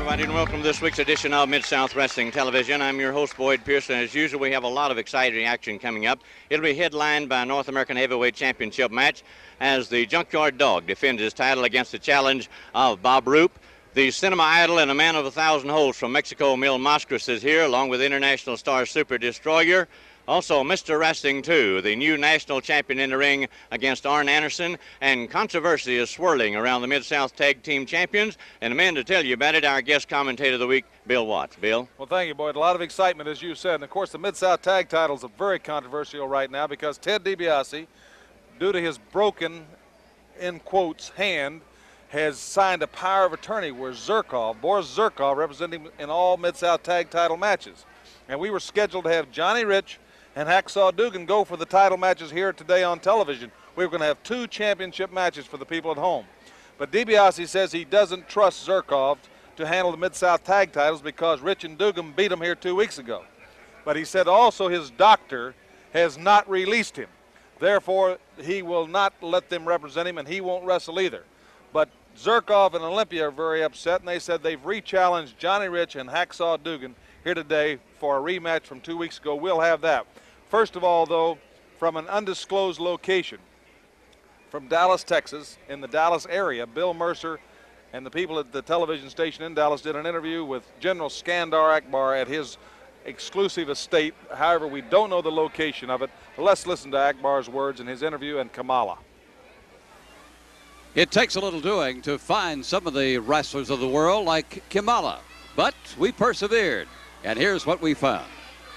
everybody, and welcome to this week's edition of Mid-South Wrestling Television. I'm your host, Boyd Pearson. As usual, we have a lot of exciting action coming up. It'll be headlined by a North American Heavyweight Championship match as the Junkyard Dog defends his title against the challenge of Bob Roop. The cinema idol and a man of 1,000 holds from Mexico, Mil Mascaras, is here, along with international star Super Destroyer. Also, Mr. Wrestling 2, the new national champion in the ring against Arn Anderson, and controversy is swirling around the Mid-South Tag Team Champions. And the man to tell you about it, our guest commentator of the week, Bill Watts. Bill? Well, thank you, Boyd. A lot of excitement, as you said. And, of course, the Mid-South Tag titles are very controversial right now because Ted DiBiase, due to his broken, in quotes, hand, has signed a power of attorney where Boris Zirkov, representing him in all Mid-South Tag title matches. And we were scheduled to have Johnny Rich and Hacksaw Dugan go for the title matches here today on television. We were going to have 2 championship matches for the people at home. But DiBiase says he doesn't trust Zirkov to handle the Mid-South Tag titles because Rich and Dugan beat him here 2 weeks ago. But he said also his doctor has not released him. Therefore, he will not let them represent him, and he won't wrestle either. But Zirkov and Olympia are very upset, and they said they've re-challenged Johnny Rich and Hacksaw Dugan here today for a rematch from 2 weeks ago. We'll have that. First of all, though, from an undisclosed location, from Dallas, Texas, in the Dallas area, Bill Mercer and the people at the television station in Dallas did an interview with General Skandar Akbar at his exclusive estate. However, we don't know the location of it. Let's listen to Akbar's words in his interview and Kamala. It takes a little doing to find some of the wrestlers of the world like Kamala, but we persevered, and here's what we found.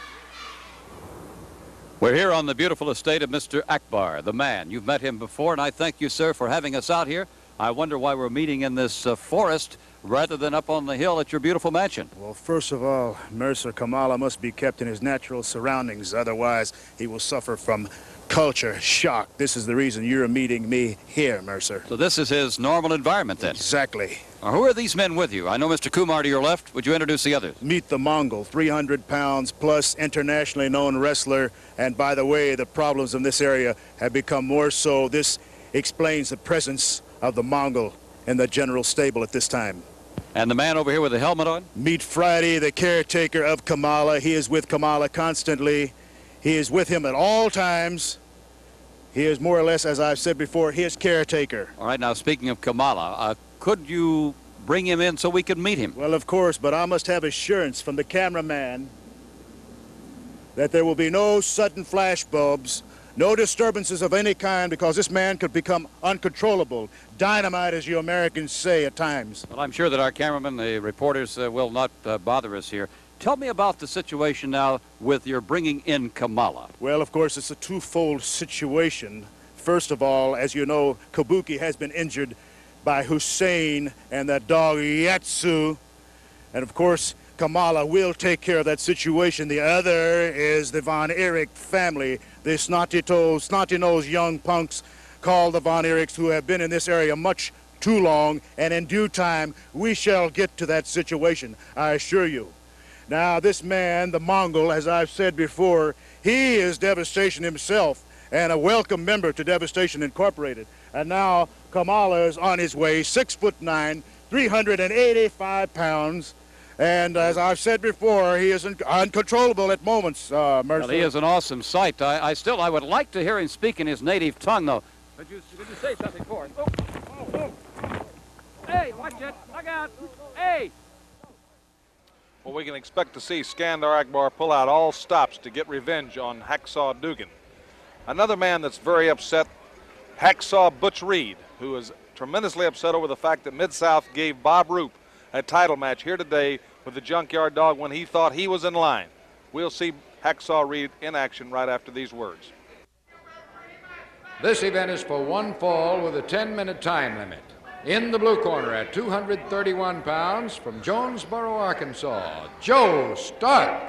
We're here on the beautiful estate of Mr. Akbar, the man. You've met him before, and I thank you, sir, for having us out here. I wonder why we're meeting in this forest rather than up on the hill at your beautiful mansion. Well, first of all, Mercer Kamala must be kept in his natural surroundings. Otherwise, he will suffer from culture shock. This is the reason you're meeting me here, Mercer. So this is his normal environment, then? Exactly. Now, who are these men with you? I know Mr. Kumar to your left. Would you introduce the others? Meet the Mongol, 300 pounds plus, internationally known wrestler. And by the way, the problems in this area have become more so. This explains the presence of the Mongol in the general stable at this time. And the man over here with the helmet on? Meet Friday, the caretaker of Kamala. He is with Kamala constantly. He is with him at all times. He is more or less, as I've said before, his caretaker. All right, now speaking of Kamala, could you bring him in so we could meet him? Well, of course, but I must have assurance from the cameraman that there will be no sudden flash bulbs, no disturbances of any kind, because this man could become uncontrollable. Dynamite, as you Americans say at times. Well, I'm sure that our cameramen, the reporters, will not bother us here. Tell me about the situation now with your bringing in Kamala. Well, of course, it's a twofold situation. First of all, as you know, Kabuki has been injured by Hussein and that dog Yatsu. And, of course, Kamala will take care of that situation. The other is the Von Erich family, the snotty-nosed young punks called the Von Erichs, who have been in this area much too long, and in due time we shall get to that situation, I assure you. Now, this man, the Mongol, as I've said before, he is Devastation himself and a welcome member to Devastation Incorporated. And now Kamala is on his way, 6'9", 385 pounds. And as I've said before, he is uncontrollable at moments, Mercer. Well, he is an awesome sight. I would like to hear him speak in his native tongue, though. Could you say something for him? Oh. Hey, watch it. Look out. Hey. Well, we can expect to see Skandar Akbar pull out all stops to get revenge on Hacksaw Dugan. Another man that's very upset, Hacksaw Butch Reed, who is tremendously upset over the fact that Mid-South gave Bob Roop a title match here today with the Junkyard Dog when he thought he was in line. We'll see Hacksaw Reed in action right after these words. This event is for one fall with a 10-minute time limit. In the blue corner at 231 pounds from Jonesboro, Arkansas, Joe Stark.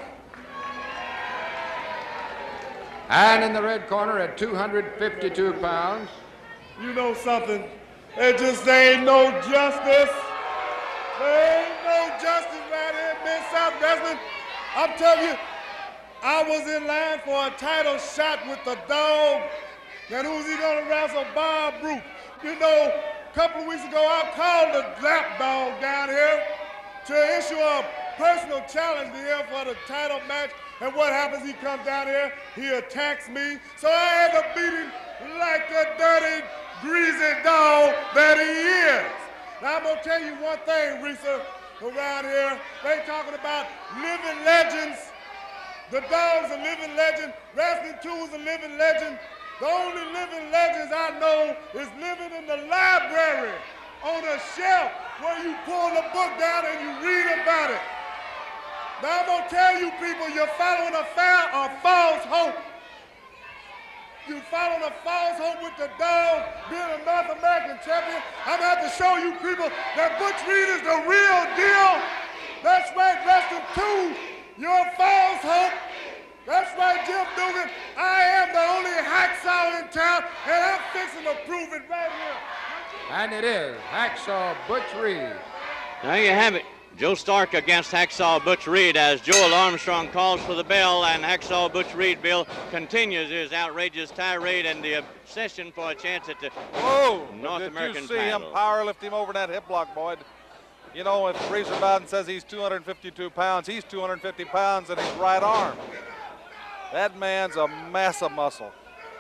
And in the red corner at 252 pounds. You know something? There just ain't no justice. There ain't no justice right here in Mid-South Wrestling. I'm telling you, I was in line for a title shot with the dog. And who's he gonna wrestle? Bob Roop. You know, a couple of weeks ago, I called the lap dog down here to issue a personal challenge to him for the title match. And what happens? He comes down here, he attacks me, so I had to beat him like the dirty, greasy dog that he is. Now I'm gonna tell you one thing, Risa, around here, they talking about living legends. The dog's a living legend, Wrestling 2 is a living legend. The only living legends I know is living in the library on a shelf where you pull the book down and you read about it. Now I'm gonna tell you people, you're following a false hope. You're following a false hope with the dog being a North American champion. I'm gonna have to show you people that Butch Reed is the real deal. That's right, Wrestling 2, you're a false hope. That's right, Jim Dugan. I am the only hacksaw in town, and I'm fixing to prove it right here. And it is Hacksaw Butch Reed. There you have it. Joe Stark against Hacksaw Butch Reed as Joel Armstrong calls for the bell, and Hacksaw Butch Reed, Bill, continues his outrageous tirade and the obsession for a chance at the North American title. Did you see him powerlift him over that hip block, Boyd? You know, if Razor Bowden says he's 252 pounds, he's 250 pounds in his right arm. That man's a mass of muscle.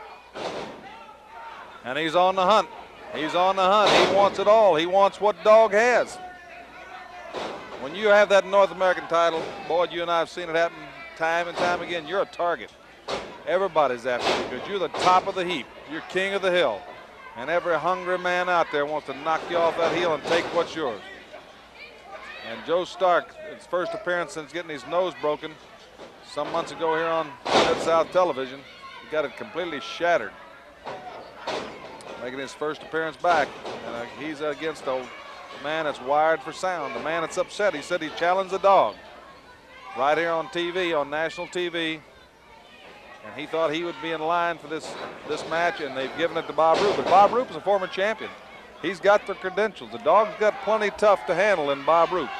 And he's on the hunt. He's on the hunt. He wants it all. He wants what Dog has. When you have that North American title, Boyd, you and I have seen it happen time and time again. You're a target. Everybody's after you because you're the top of the heap. You're king of the hill. And every hungry man out there wants to knock you off that hill and take what's yours. And Joe Stark, his first appearance since getting his nose broken some months ago here on Mid-South Television, he got it completely shattered. Making his first appearance back. And he's against a man that's wired for sound, a man that's upset. He said he challenged the dog right here on TV, on national TV. And he thought he would be in line for this match, and they've given it to Bob Roop. But Bob Roop is a former champion. He's got the credentials. The dog's got plenty tough to handle in Bob Roop.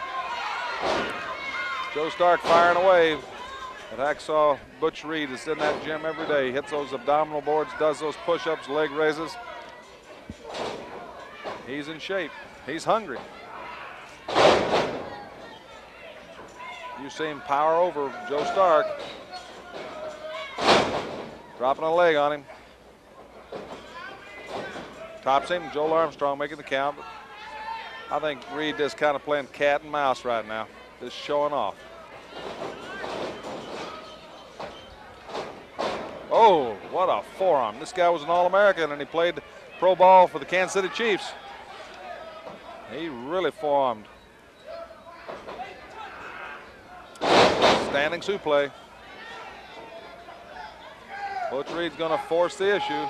Joe Stark firing away. But Hacksaw Butch Reed is in that gym every day. He hits those abdominal boards, does those push-ups, leg raises. He's in shape. He's hungry. You see him power over Joe Stark. Dropping a leg on him. Tops him. Joel Armstrong making the count. I think Reed is kind of playing cat and mouse right now. Just showing off. Oh, what a forearm. This guy was an All-American and he played pro ball for the Kansas City Chiefs. He really forearmed. Standing suplex. Butch Reed's going to force the issue.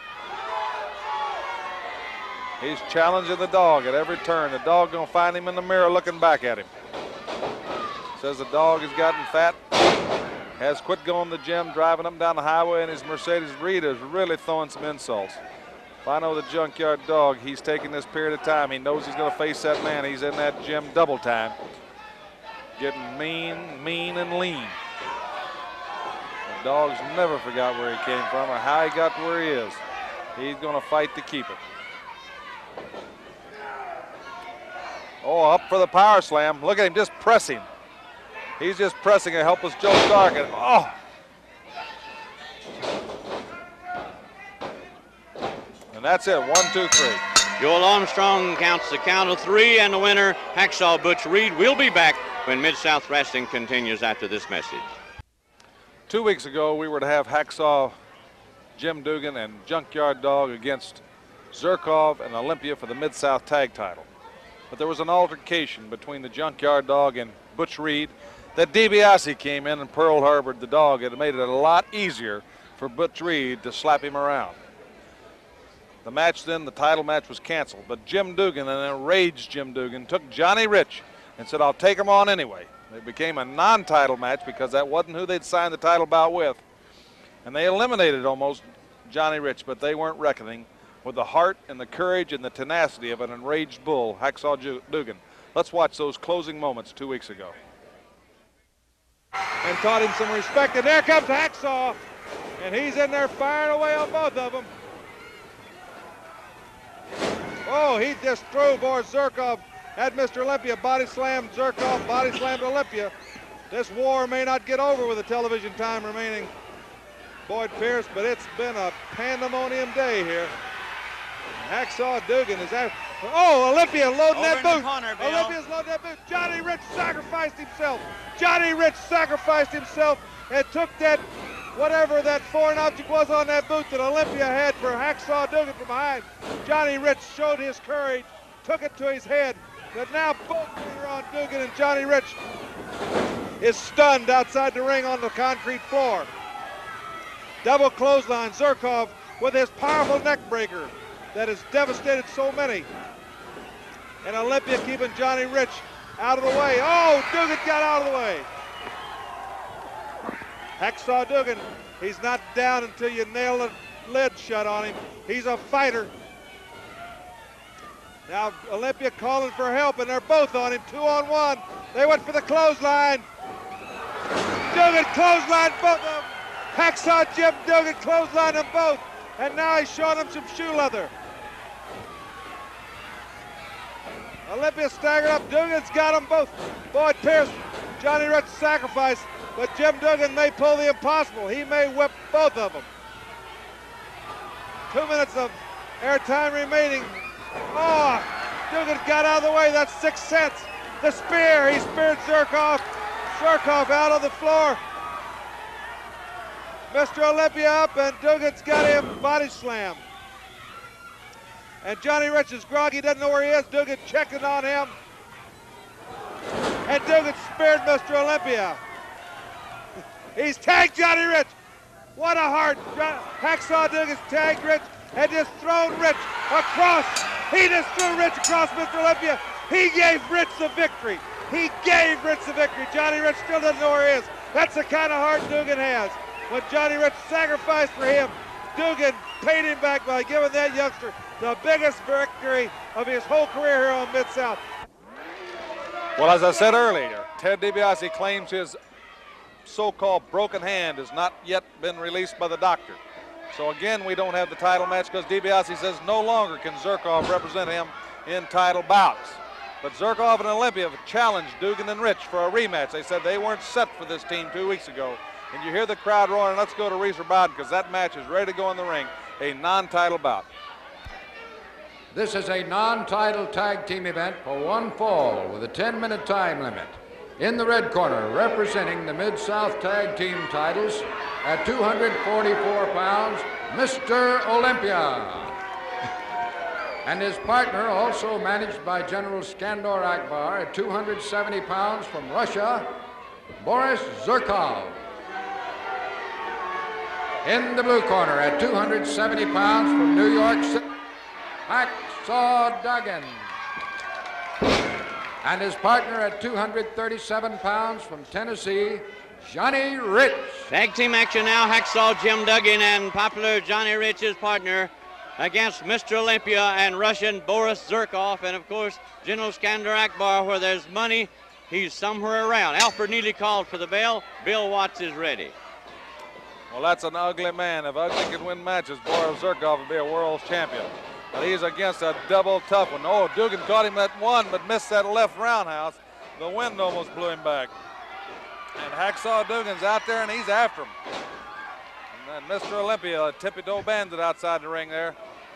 He's challenging the dog at every turn. The dog going to find him in the mirror looking back at him. Says the dog has gotten fat. Has quit going to the gym, driving up and down the highway in his Mercedes. Reed is really throwing some insults. If I know the Junkyard Dog, he's taking this period of time. He knows he's going to face that man. He's in that gym double time. Getting mean, and lean. The dog's never forgot where he came from or how he got to where he is. He's going to fight to keep it. Oh, up for the power slam. Look at him just pressing. He's just pressing a helpless Joe Stark. And, oh! And that's it. 1, 2, 3. Joel Armstrong counts the count of 3, and the winner, Hacksaw Butch Reed, will be back when Mid-South Wrestling continues after this message. 2 weeks ago, we were to have Hacksaw Jim Dugan and Junkyard Dog against Zherkov and Olympia for the Mid-South Tag title. But there was an altercation between the Junkyard Dog and Butch Reed. That DiBiase came in and Pearl Harbored the dog. It made it a lot easier for Butch Reed to slap him around. The match then, the title match, was canceled. But Jim Dugan, an enraged Jim Dugan, took Johnny Rich and said, I'll take him on anyway. It became a non-title match because that wasn't who they'd signed the title bout with. And they eliminated almost Johnny Rich, but they weren't reckoning with the heart and the courage and the tenacity of an enraged bull, Hacksaw Dugan. Let's watch those closing moments 2 weeks ago. And taught him some respect, and there comes Hacksaw, and he's in there firing away on both of them. Oh, he just threw Boris Zherkov had Mr. Olympia body slammed Zherkov, body slammed Olympia, this war may not get over with the television time remaining, Boyd Pierce, but it's been a pandemonium day here. Hacksaw Dugan is out. Oh, Olympia loading that boot. Olympia's loading that boot. Johnny Rich sacrificed himself. Johnny Rich sacrificed himself and took that, whatever that foreign object was on that boot that Olympia had for Hacksaw Dugan from behind. Johnny Rich showed his courage, took it to his head, but now both feet are on Dugan, and Johnny Rich is stunned outside the ring on the concrete floor. Double clothesline, Zherkov with his powerful neck breaker that has devastated so many. And Olympia keeping Johnny Rich out of the way. Oh, Dugan got out of the way. Hacksaw Dugan, he's not down until you nail the lid shut on him. He's a fighter. Now Olympia calling for help, and they're both on him, 2-on-1. They went for the clothesline. Dugan clotheslined both of them. Hacksaw Jim Dugan clotheslined them both, and now he's showing them some shoe leather. Olympia staggered up. Dugan's got them both. Boyd Pierce, Johnny Rich sacrifice, but Jim Dugan may pull the impossible. He may whip both of them. 2 minutes of airtime remaining. Oh, Dugan got out of the way. That's 6 cents. The spear. He speared Zherkov. Zherkov out on the floor. Mr. Olympia up, and Dugan's got him body slammed. And Johnny Rich is groggy, doesn't know where he is. Dugan checking on him. And Dugan speared Mr. Olympia. He's tagged Johnny Rich. What a heart. Hacksaw Dugan's tagged Rich and just thrown Rich across. He just threw Rich across Mr. Olympia. He gave Rich the victory. He gave Rich the victory. Johnny Rich still doesn't know where he is. That's the kind of heart Dugan has. When Johnny Rich sacrificed for him, Dugan paid him back by giving that youngster the biggest victory of his whole career here on Mid-South. Well, as I said earlier, Ted DiBiase claims his so-called broken hand has not yet been released by the doctor. So again, we don't have the title match because DiBiase says no longer can Zherkov represent him in title bouts. But Zherkov and Olympia have challenged Dugan and Rich for a rematch. They said they weren't set for this team 2 weeks ago. And you hear the crowd roaring. Let's go to Reeser Bowden because that match is ready to go in the ring. A non-title bout. This is a non-title tag team event for one fall with a 10-minute time limit. In the red corner, representing the Mid-South tag team titles at 244 pounds, Mr. Olympia. And his partner, also managed by General Skandor Akbar at 270 pounds from Russia, Boris Zherkov. In the blue corner at 270 pounds from New York City, Hacksaw Dugan. And his partner at 237 pounds from Tennessee, Johnny Rich. Tag team action now. Hacksaw Jim Duggan and popular Johnny Rich's partner against Mr. Olympia and Russian Boris Zherkov. And of course, General Skandor Akbar, where there's money, he's somewhere around. Alfred Neely called for the bell. Bill Watts is ready. Well, that's an ugly man. If ugly could win matches, Boris Zherkov would be a world champion. But he's against a double tough one. Oh, Dugan caught him at one, but missed that left roundhouse. The wind almost blew him back. And Hacksaw Dugan's out there, and he's after him. And then Mr. Olympia, a tippy-toe bandit outside the ring there.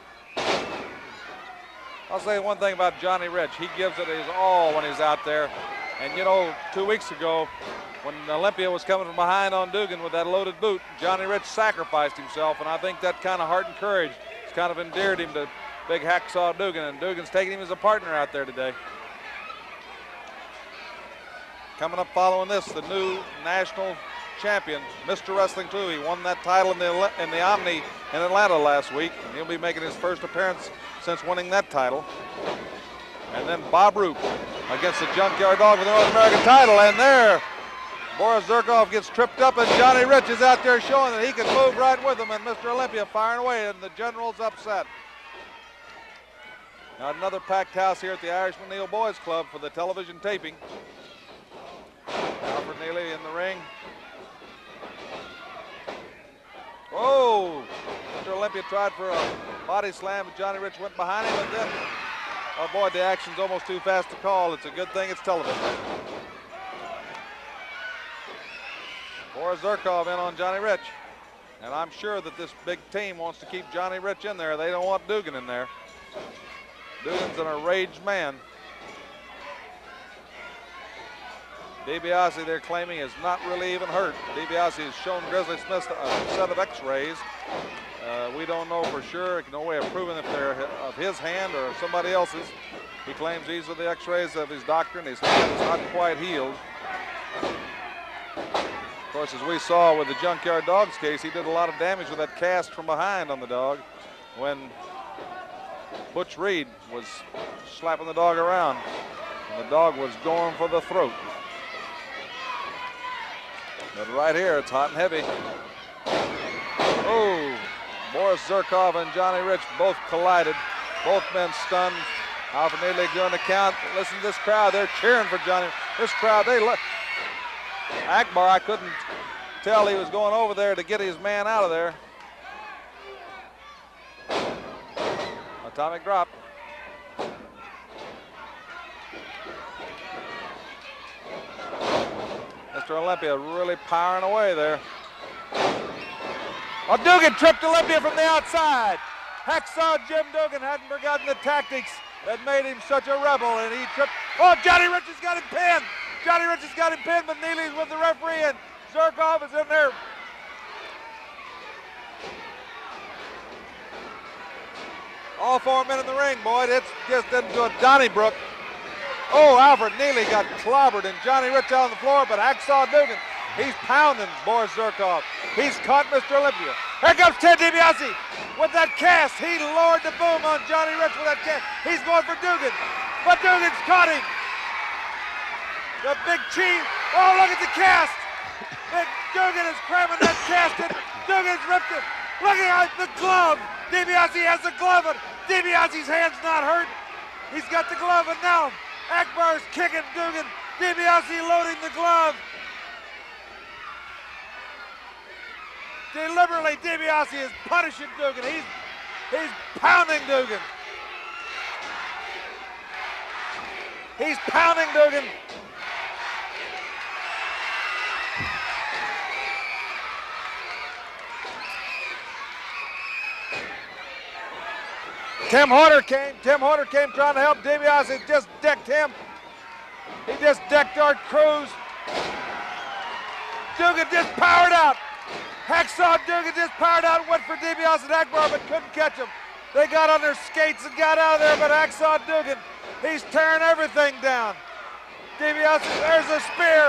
I'll say one thing about Johnny Rich. He gives it his all when he's out there. And, you know, 2 weeks ago, when Olympia was coming from behind on Dugan with that loaded boot, Johnny Rich sacrificed himself, and I think that kind of heart and courage has kind of endeared him to big Hacksaw Dugan, and Dugan's taking him as a partner out there today. Coming up following this, the new national champion, Mr. Wrestling 2. He won that title in the Omni in Atlanta last week, and he'll be making his first appearance since winning that title. And then Bob Roop against the Junkyard Dog for the North American title, and there, Boris Zherkov gets tripped up, and Johnny Rich is out there showing that he can move right with him, and Mr. Olympia firing away, and the General's upset. Now another packed house here at the Irishman Neal Boys Club for the television taping. Alfred Neely in the ring. Whoa! Mr. Olympia tried for a body slam, but Johnny Rich went behind him, and then Oh, boy, the action's almost too fast to call. It's a good thing it's television. Boris Zherkov in on Johnny Rich. And I'm sure that this big team wants to keep Johnny Rich in there. They don't want Dugan in there. Dugan's an enraged man. DiBiase, they're claiming, is not really even hurt. DiBiase has shown Grizzly Smith a set of x-rays. We don't know for sure. No way of proving if they're of his hand or somebody else's. He claims these are the x-rays of his doctor, and his hand is not quite healed. Of course, as we saw with the Junkyard Dogs case, he did a lot of damage with that cast from behind on the dog when Butch Reed was slapping the dog around. And the dog was going for the throat. But right here, it's hot and heavy. Oh, Boris Zherkov and Johnny Rich both collided. Both men stunned. Alfred Neely doing the count. Listen to this crowd. They're cheering for Johnny. This crowd, they look. Akbar, I couldn't tell he was going over there to get his man out of there. Atomic drop. Mr. Olympia really powering away there. Oh, Dugan tripped Olympia from the outside. Hacksaw Jim Dugan hadn't forgotten the tactics that made him such a rebel, and he tripped. Oh, Johnny Rich has got him pinned. Johnny Rich has got him pinned, but Neely's with the referee, and Zherkov is in there. All 4 men in the ring, boy. It's just into a Donnybrook. Oh, Alfred Neely got clobbered, and Johnny Rich out on the floor, but Hacksaw Dugan, he's pounding Boris Zherkov. He's caught Mr. Olympia. Here comes Ted DiBiase with that cast. He lowered the boom on Johnny Rich with that cast. He's going for Dugan, but Dugan's caught him. The big chief. Oh, look at the cast. Big Dugan is cramming that cast in. Dugan's ripped it. Look at the glove. DiBiase has the glove, and DiBiase's hand's not hurt. He's got the glove, and now Akbar's kicking Dugan. DiBiase loading the glove. Deliberately, DiBiase is punishing Dugan. He's pounding Dugan. He's pounding Dugan. Tim Horner came trying to help. DiBiase just decked him. He just decked Art Cruz. Dugan just powered out. Hacksaw Dugan just powered out, went for DiBiase and Akbar, but couldn't catch him. They got on their skates and got out of there, but Hacksaw Dugan, he's tearing everything down. DiBiase, there's a spear.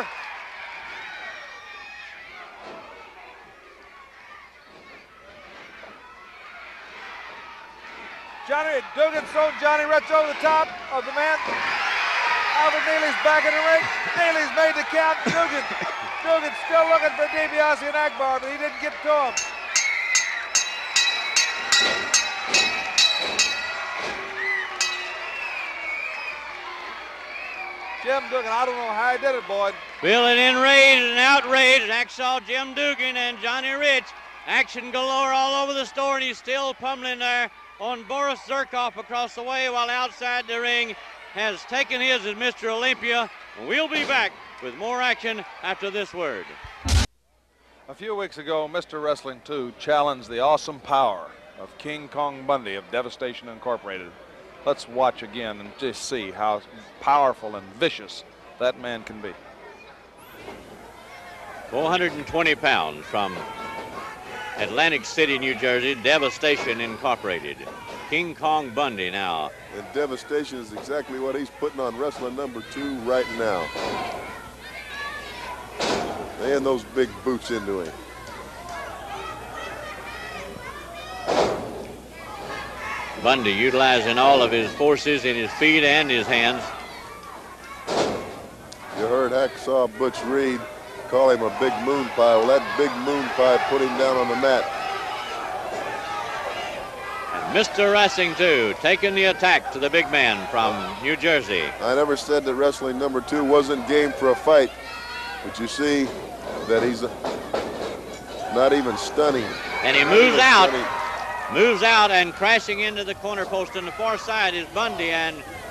Dugan thrown Johnny Rich over the top of the man. Alfred Neely's back in the ring. Neely's made the count. Dugan's still looking for DiBiase and Akbar, but he didn't get to him. Jim Dugan, I don't know how he did it, Boyd. Feeling enraged and outraged, Hacksaw Jim Dugan and Johnny Rich. Action galore all over the store, and he's still pummeling there on Boris Zherkov across the way, while outside the ring has taken his is Mr. Olympia. We'll be back with more action after this word. A few weeks ago, Mr. Wrestling 2 challenged the awesome power of King Kong Bundy of Devastation Incorporated. Let's watch again and just see how powerful and vicious that man can be. 420 pounds from Atlantic City, New Jersey, Devastation Incorporated. King Kong Bundy now. And Devastation is exactly what he's putting on wrestling number 2 right now. Laying those big boots into him. Bundy utilizing all of his forces in his feet and his hands. You heard Hacksaw Butch Reed call him a big moon pie. Well, that big moon pie put him down on the mat. And Mr. Wrestling 2 taking the attack to the big man from New Jersey. I never said that wrestling number 2 wasn't game for a fight, but you see that he's not even stunning. And he moves out. Moves out, and crashing into the corner post on the far side is Bundy, and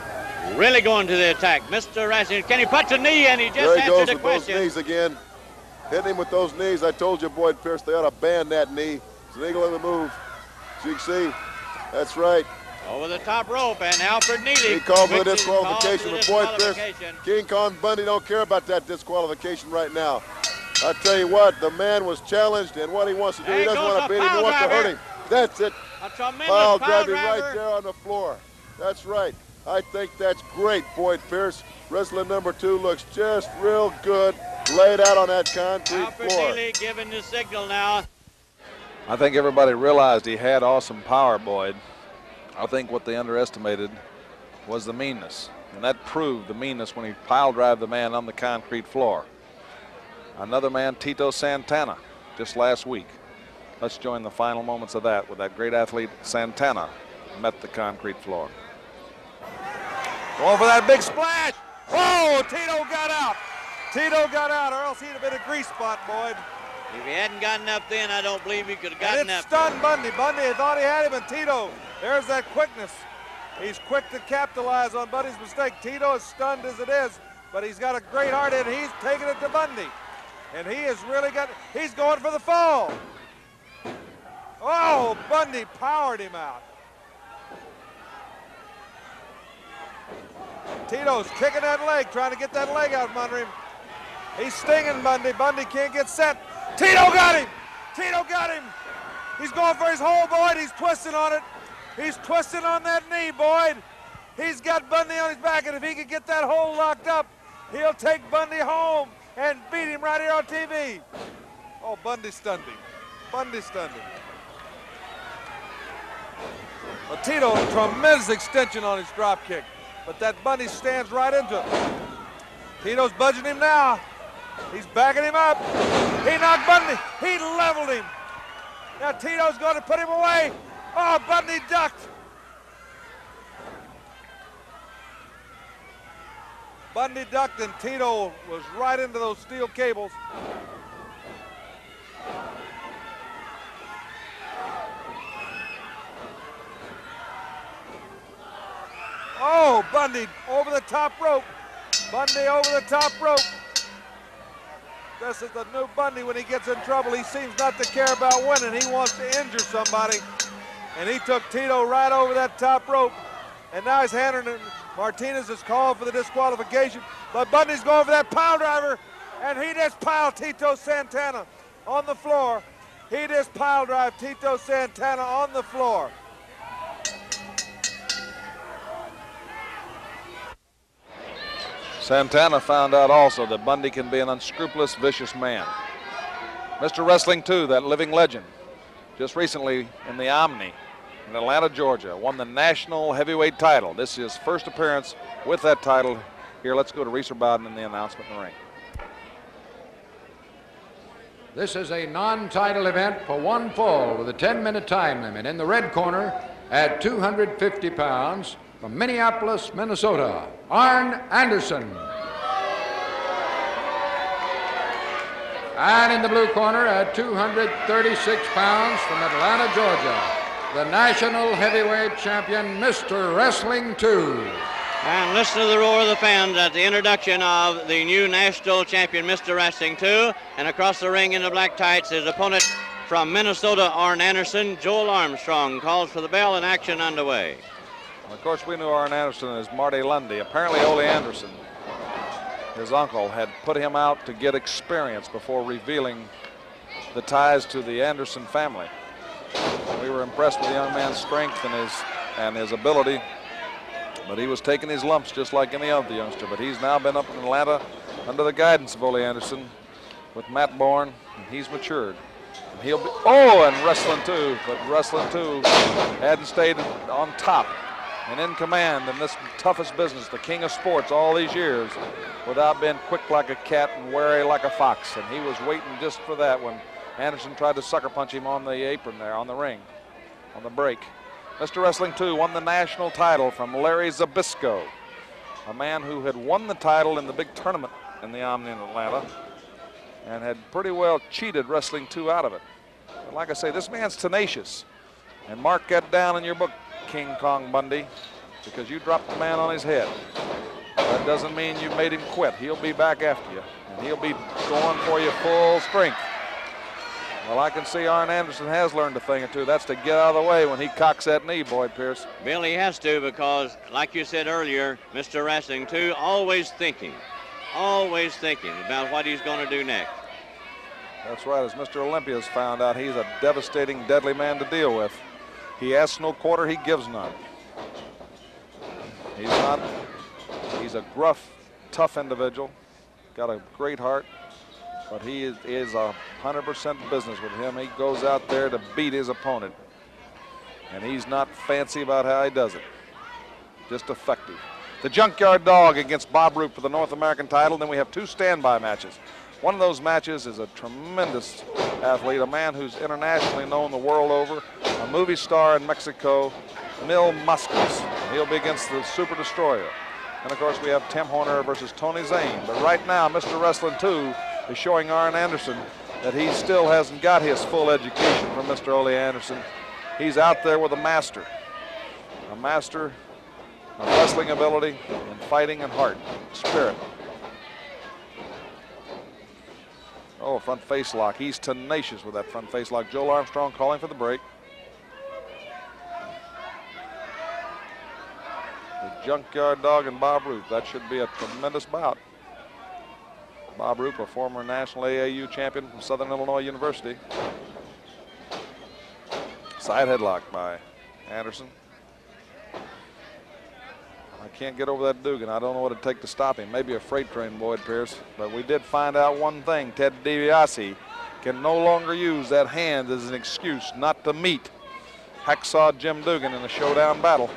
really going to the attack. Mr. Wrestling, can he punch a knee? And he just There he goes answered the with question. those knees again. Hitting him with those knees. I told you, Boyd Pierce, they ought to ban that knee. It's an eagle in the move. As you can see, that's right. Over the top rope, and Alfred Neely. He called for the Which is called disqualification for the for Boyd Pierce. disqualification. King Kong Bundy don't care about that disqualification right now. I tell you what, the man was challenged, and what he wants to do, There he doesn't goes want to the beat him, he pile wants to driver. hurt him. That's it. A tremendous Pile pile driving driver. right there on the floor. That's right. I think that's great, Boyd Pierce. Wrestler number 2 looks just real good, laid out on that concrete Alfred floor. Neely giving the signal now. I think everybody realized he had awesome power, Boyd. I think what they underestimated was the meanness, and that proved the meanness when he pile drive the man on the concrete floor. Another man, Tito Santana, just last week. Let's join the final moments of that with that great athlete Santana met the concrete floor. Going for that big splash. Oh, Tito got out. Tito got out, or else he'd have been a grease spot, Boyd. If he hadn't gotten up then, I don't believe he could have gotten And it up. stunned Bundy. Bundy thought he had him, and Tito, there's that quickness. He's quick to capitalize on Bundy's mistake. Tito is stunned as it is, but he's got a great heart, and he's taking it to Bundy. And he has really got, he's going for the fall. Oh, Bundy powered him out. Tito's kicking that leg, trying to get that leg out from under him. He's stinging Bundy. Bundy can't get set. Tito got him. Tito got him. He's going for his hole, Boyd. He's twisting on it. He's twisting on that knee, Boyd. He's got Bundy on his back, and if he could get that hole locked up, he'll take Bundy home and beat him right here on TV. Oh, Bundy stunned him. Bundy stunned him. Well, Tito, tremendous extension on his drop kick, but that Bundy stands right into it. Tito's budging him now. He's backing him up. He knocked Bundy. He leveled him. Now Tito's going to put him away. Oh, Bundy ducked. Bundy ducked, and Tito was right into those steel cables. Oh, Bundy over the top rope. Bundy over the top rope. This is the new Bundy when he gets in trouble. He seems not to care about winning. He wants to injure somebody. And he took Tito right over that top rope. And now he's handing it. Martinez is called for the disqualification. But Bundy's going for that pile driver. And he just piled Tito Santana on the floor. He just pile drive Tito Santana on the floor. Santana found out also that Bundy can be an unscrupulous, vicious man. Mr. Wrestling 2, that living legend, just recently in the Omni in Atlanta, Georgia, won the national heavyweight title. This is his first appearance with that title. Here, let's go to Reeser Bowden and the announcement in the ring. This is a non-title event for one fall with a 10-minute time limit. In the red corner at 250 pounds, from Minneapolis, Minnesota, Arn Anderson. And in the blue corner at 236 pounds from Atlanta, Georgia, the national heavyweight champion, Mr. Wrestling 2. And listen to the roar of the fans at the introduction of the new national champion, Mr. Wrestling 2. And across the ring in the black tights, his opponent from Minnesota, Arn Anderson. Joel Armstrong calls for the bell and action underway. Of course, we knew Arn Anderson as Marty Lundy. Apparently, Ole Anderson, his uncle, had put him out to get experience before revealing the ties to the Anderson family. We were impressed with the young man's strength and his ability, but he was taking his lumps just like any other youngster. But he's now been up in Atlanta under the guidance of Ole Anderson with Matt Bourne, and he's matured. And he'll be, and Wrestling 2, but Wrestling 2 hadn't stayed on top and in command in this toughest business, the king of sports, all these years, without being quick like a cat and wary like a fox. And he was waiting just for that when Anderson tried to sucker punch him on the apron there, on the ring, on the break. Mr. Wrestling 2 won the national title from Larry Zbyszko, a man who had won the title in the big tournament in the Omni in Atlanta and had pretty well cheated Wrestling 2 out of it. But like I say, this man's tenacious. And mark that down in your book, King Kong Bundy. because you dropped the man on his head. That doesn't mean you made him quit. He'll be back after you, and he'll be going for you full strength. Well, I can see Arn Anderson has learned a thing or two. That's to get out of the way when he cocks that knee, Boyd Pierce. Bill, he has to, because, like you said earlier, Mr. Wrestling 2, always thinking about what he's going to do next. That's right. As Mr. Olympia has found out, he's a devastating, deadly man to deal with. He asks no quarter, he gives none. He's a gruff, tough individual, got a great heart. But he is 100% business with him. He goes out there to beat his opponent. And he's not fancy about how he does it. Just effective. The Junkyard Dog against Bob Roop for the North American title. Then we have 2 standby matches. One of those matches is a tremendous athlete, a man who's internationally known the world over, a movie star in Mexico, Mil Mascaras. He'll be against the Super Destroyer. And of course we have Tim Horner versus Tony Zane. But right now, Mr. Wrestling 2 is showing Arn Anderson that he still hasn't got his full education from Mr. Ole Anderson. He's out there with a master of wrestling ability and fighting and heart, spirit. Oh, front face lock. He's tenacious with that front face lock. Joel Armstrong calling for the break. The Junkyard Dog and Bob Roop. That should be a tremendous bout. Bob Roop, a former national AAU champion from Southern Illinois University. Side headlock by Anderson. I can't get over that Dugan. I don't know what it'd take to stop him. Maybe a freight train, Boyd Pierce. But we did find out one thing. Ted DiBiase can no longer use that hand as an excuse not to meet Hacksaw Jim Dugan in a showdown battle.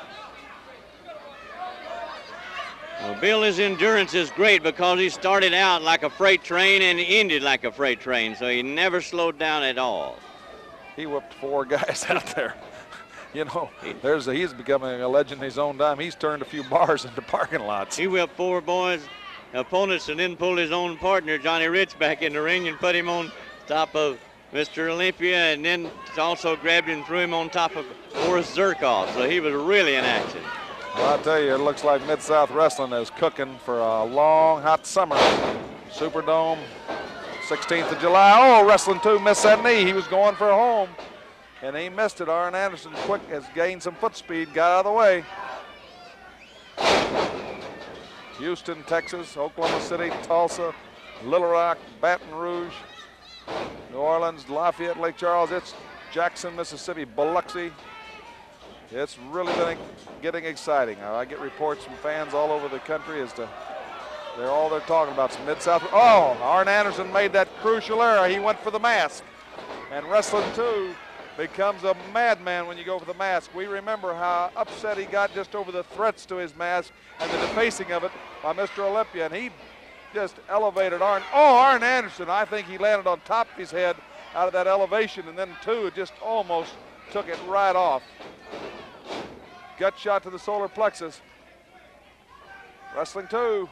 Well, Bill, his endurance is great because he started out like a freight train and ended like a freight train, so he never slowed down at all. He whipped 4 guys out there. You know, he's becoming a legend in his own time. He's turned a few bars into parking lots. He whipped 4 opponents and then pulled his own partner, Johnny Rich, back in the ring and put him on top of Mr. Olympia, and then also grabbed him and threw him on top of Boris Zirkov, so he was really in action. Well, I'll tell you, it looks like Mid-South Wrestling is cooking for a long, hot summer. Superdome, 16th of July. Oh, Wrestling 2 missed that knee. He was going for a home, and he missed it. Arn Anderson quick has gained some foot speed, got out of the way. Houston, Texas, Oklahoma City, Tulsa, Little Rock, Baton Rouge, New Orleans, Lafayette, Lake Charles. It's Jackson, Mississippi, Biloxi. It's really been getting exciting. I get reports from fans all over the country as to all they're talking about is Mid-South. Oh, Arn Anderson made that crucial error. He went for the mask. And Wrestling 2 becomes a madman when you go for the mask. We remember how upset he got just over the threats to his mask and the defacing of it by Mr. Olympia. And he just elevated Arn. Oh, Arn Anderson, I think he landed on top of his head out of that elevation. And then 2 just almost took it right off. Gut shot to the solar plexus. Wrestling 2.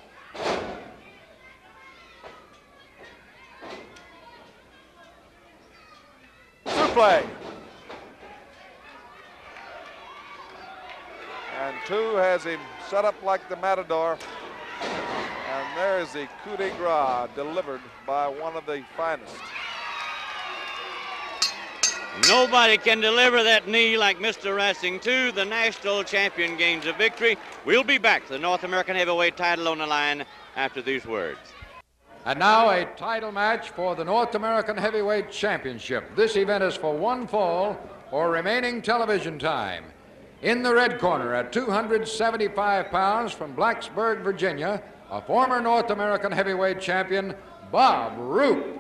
Suplex. And 2 has him set up like the Matador. And there is the coup de grace delivered by one of the finest. Nobody can deliver that knee like Mr. Wrestling 2. The national champion gains a victory. We'll be back to the North American heavyweight title on the line after these words. And now a title match for the North American Heavyweight Championship. This event is for 1 fall or remaining television time. In the red corner at 275 pounds from Blacksburg, Virginia, a former North American heavyweight champion, Bob Roop.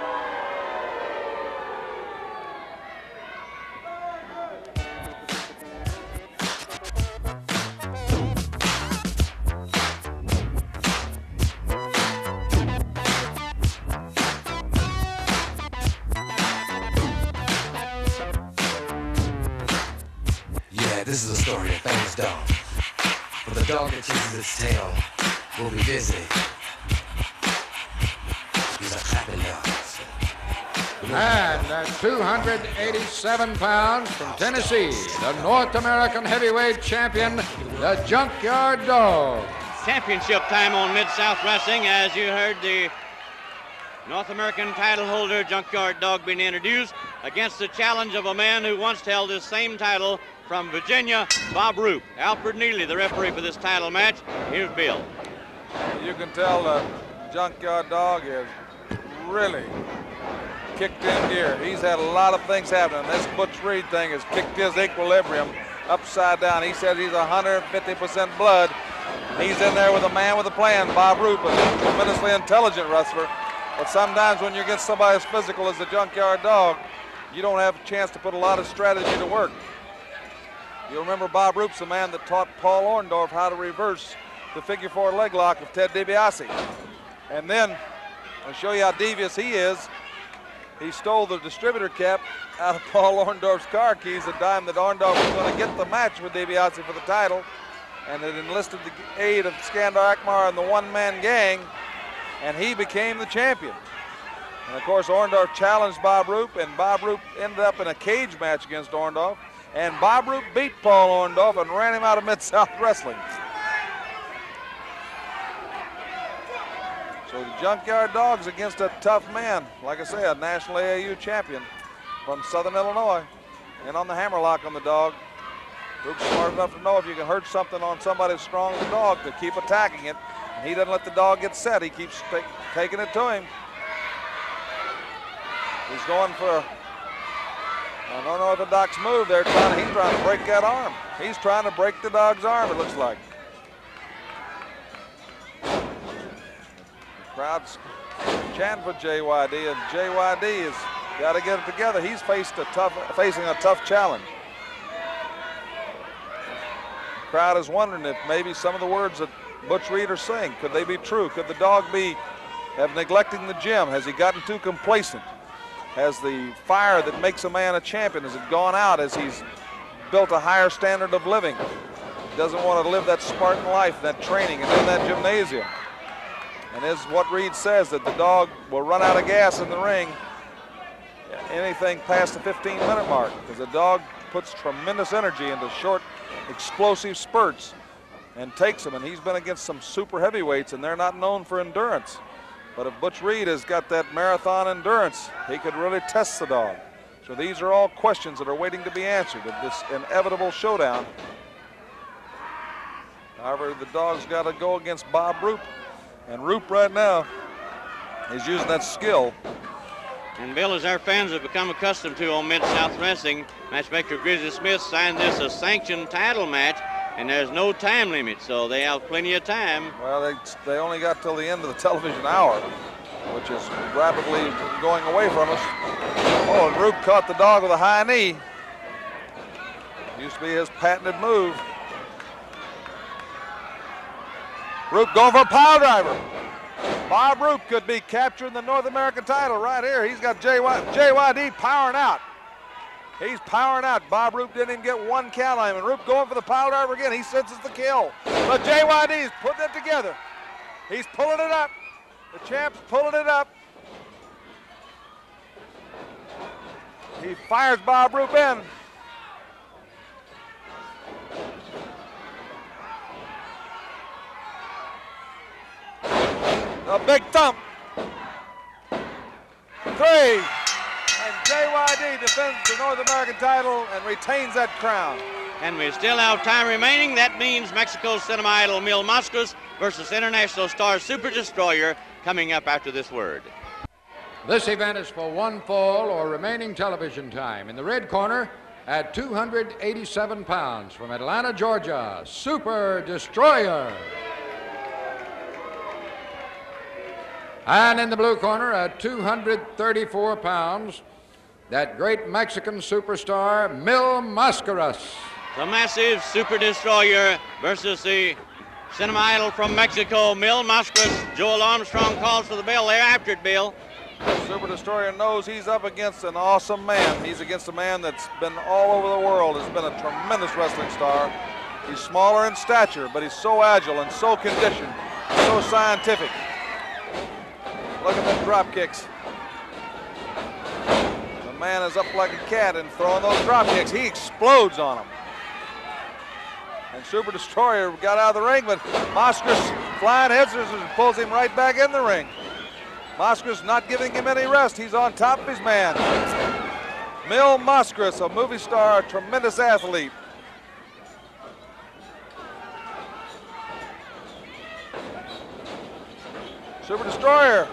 This is a story of famous dog. For the dog that chases its tail will be busy. He's a clapping dog. And at 287 pounds from Tennessee, the North American heavyweight champion, the Junkyard Dog. Championship time on Mid-South Wrestling. As you heard, the North American title holder, Junkyard Dog, being introduced against the challenge of a man who once held this same title from Virginia, Bob Roop. Alfred Neely, the referee for this title match. Here's Bill. You can tell the Junkyard Dog is really kicked in gear. He's had a lot of things happening. This Butch Reed thing has kicked his equilibrium upside down. He says he's 150% blood. He's in there with a man with a plan, Bob Roop, a tremendously intelligent wrestler. But sometimes when you're against somebody as physical as the Junkyard Dog, you don't have a chance to put a lot of strategy to work. You'll remember Bob Roop's the man that taught Paul Orndorff how to reverse the figure four leg lock of Ted DiBiase. And then, I'll show you how devious he is. He stole the distributor cap out of Paul Orndorff's car keys, a dime that Orndorff was going to get the match with DiBiase for the title, and it enlisted the aid of Skandar Akbar and the one-man gang, and he became the champion. And of course, Orndorff challenged Bob Roop, and Bob Roop ended up in a cage match against Orndorff, and Bob Roop beat Paul Orndorff and ran him out of Mid-South Wrestling. So the Junkyard Dog's against a tough man, like I say, a national AAU champion from Southern Illinois. And on the hammerlock on the dog, Roop's smart enough to know if you can hurt something on somebody as strong as the dog to keep attacking it. And he doesn't let the dog get set. He keeps taking it to him. He's going for, I don't know if the Doc's moved there. He's trying to break that arm. He's trying to break the dog's arm, it looks like. Crowd's chanting for JYD, and JYD has got to get it together. He's facing a tough challenge. The crowd is wondering if maybe some of the words that Butch Reed are saying, could they be true? Could the dog have neglecting the gym? Has he gotten too complacent? Has the fire that makes a man a champion, has it gone out as he's built a higher standard of living? He doesn't want to live that Spartan life, that training, and in that gymnasium. And as what Reed says, that the dog will run out of gas in the ring anything past the 15-minute mark, because the dog puts tremendous energy into short, explosive spurts and takes them. And he's been against some super heavyweights, and they're not known for endurance. But if Butch Reed has got that marathon endurance, he could really test the dog. So these are all questions that are waiting to be answered in this inevitable showdown. However, the dog's got to go against Bob Roop. And Roop right now is using that skill. And Bill, as our fans have become accustomed to on Mid-South Wrestling, matchmaker Grizzly Smith signed this a sanctioned title match, and there's no time limit, so they have plenty of time. Well, they only got till the end of the television hour, which is rapidly going away from us. Oh, and Roop caught the dog with a high knee. Used to be his patented move. Roop going for a pile driver. Bob Roop could be capturing the North American title right here. He's got JYD powering out. He's powering out. Bob Roop didn't even get one count on him. And Roop going for the pile driver again. He senses the kill. But JYD is putting it together. He's pulling it up. The champ's pulling it up. He fires Bob Roop in. A big thump. 3. And JYD defends the North American title and retains that crown. And we still have time remaining. That means Mexico's Cinema Idol Mil Mascaras versus International Star Super Destroyer coming up after this word. This event is for one fall or remaining television time. In the red corner, at 287 pounds from Atlanta, Georgia, Super Destroyer. And in the blue corner, at 234 pounds, that great Mexican superstar, Mil Mascaras. The massive Super Destroyer versus the Cinema Idol from Mexico, Mil Mascaras. Joel Armstrong calls for the bell. They're after it, Bill. Super Destroyer knows he's up against an awesome man. He's against a man that's been all over the world, has been a tremendous wrestling star. He's smaller in stature, but he's so agile and so conditioned, so scientific. Look at the drop kicks. The man is up like a cat and throwing those drop kicks. He explodes on them. And Super Destroyer got out of the ring, but Moskris flying head scissors and pulls him right back in the ring. Moskris not giving him any rest. He's on top of his man. Mil Moskris, a movie star, a tremendous athlete. Super Destroyer.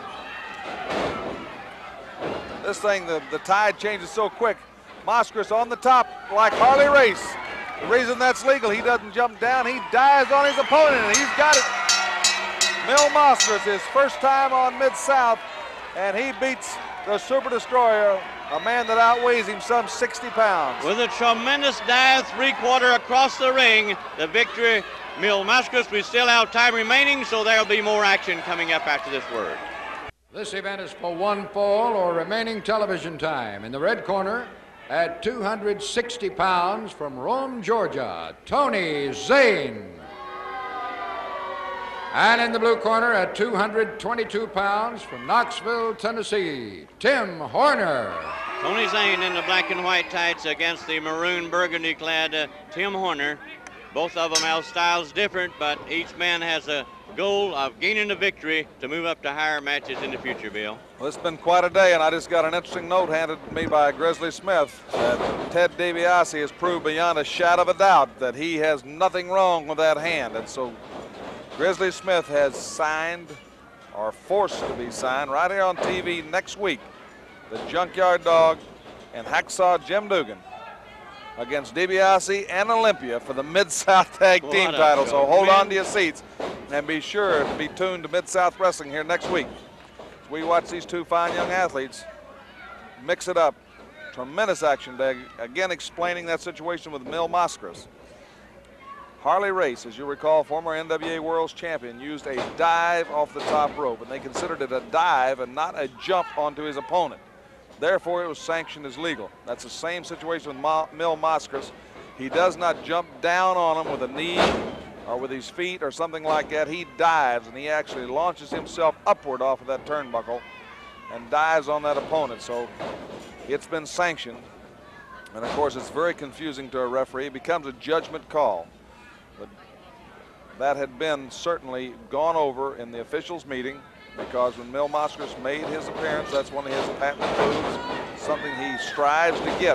This thing, the tide changes so quick. Moskris on the top like Harley Race. The reason that's legal, he doesn't jump down, he dives on his opponent, and he's got it. Mil Moskris, his first time on Mid-South, and he beats the Super Destroyer, a man that outweighs him some 60 pounds. With a tremendous dive, three-quarter across the ring, the victory, Mil Moskris. We still have time remaining, so there'll be more action coming up after this word. This event is for one fall or remaining television time. In the red corner, at 260 pounds from Rome, Georgia, Tony Zane. And in the blue corner, at 222 pounds from Knoxville, Tennessee, Tim Horner. Tony Zane in the black and white tights against the maroon burgundy clad Tim Horner. Both of them have styles different, but each man has a goal of gaining a victory to move up to higher matches in the future, Bill. Well, it's been quite a day, and I just got an interesting note handed to me by Grizzly Smith that Ted DiBiase has proved beyond a shadow of a doubt that he has nothing wrong with that hand. And so Grizzly Smith has signed, or forced to be signed, right here on TV next week, the Junkyard Dog and Hacksaw Jim Dugan against DiBiase and Olympia for the Mid-South Tag Team title. So hold on to your seats and be sure to be tuned to Mid-South Wrestling here next week as we watch these two fine young athletes mix it up. Tremendous action day. Again, explaining that situation with Mil Moskris. Harley Race, as you recall, former NWA World's Champion, used a dive off the top rope, and they considered it a dive and not a jump onto his opponent. Therefore, it was sanctioned as legal. That's the same situation with Mil Moskris. He does not jump down on him with a knee or with his feet or something like that. He dives, and he actually launches himself upward off of that turnbuckle and dives on that opponent. So it's been sanctioned. And, of course, it's very confusing to a referee. It becomes a judgment call. But that had been certainly gone over in the officials' meeting, because when Mil Moskris made his appearance, that's one of his patent moves, something he strives to get.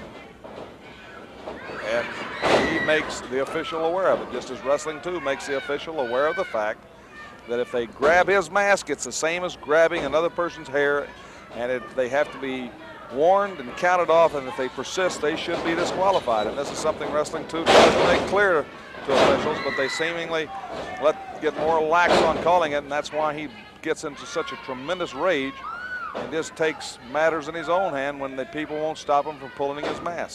And he makes the official aware of it, just as Wrestling 2 makes the official aware of the fact that if they grab his mask, it's the same as grabbing another person's hair, and they have to be warned and counted off, and if they persist, they should be disqualified. And this is something Wrestling 2 tries to make clear to officials, but they seemingly get more lax on calling it, and that's why he gets into such a tremendous rage and just takes matters in his own hand when the people won't stop him from pulling his mask.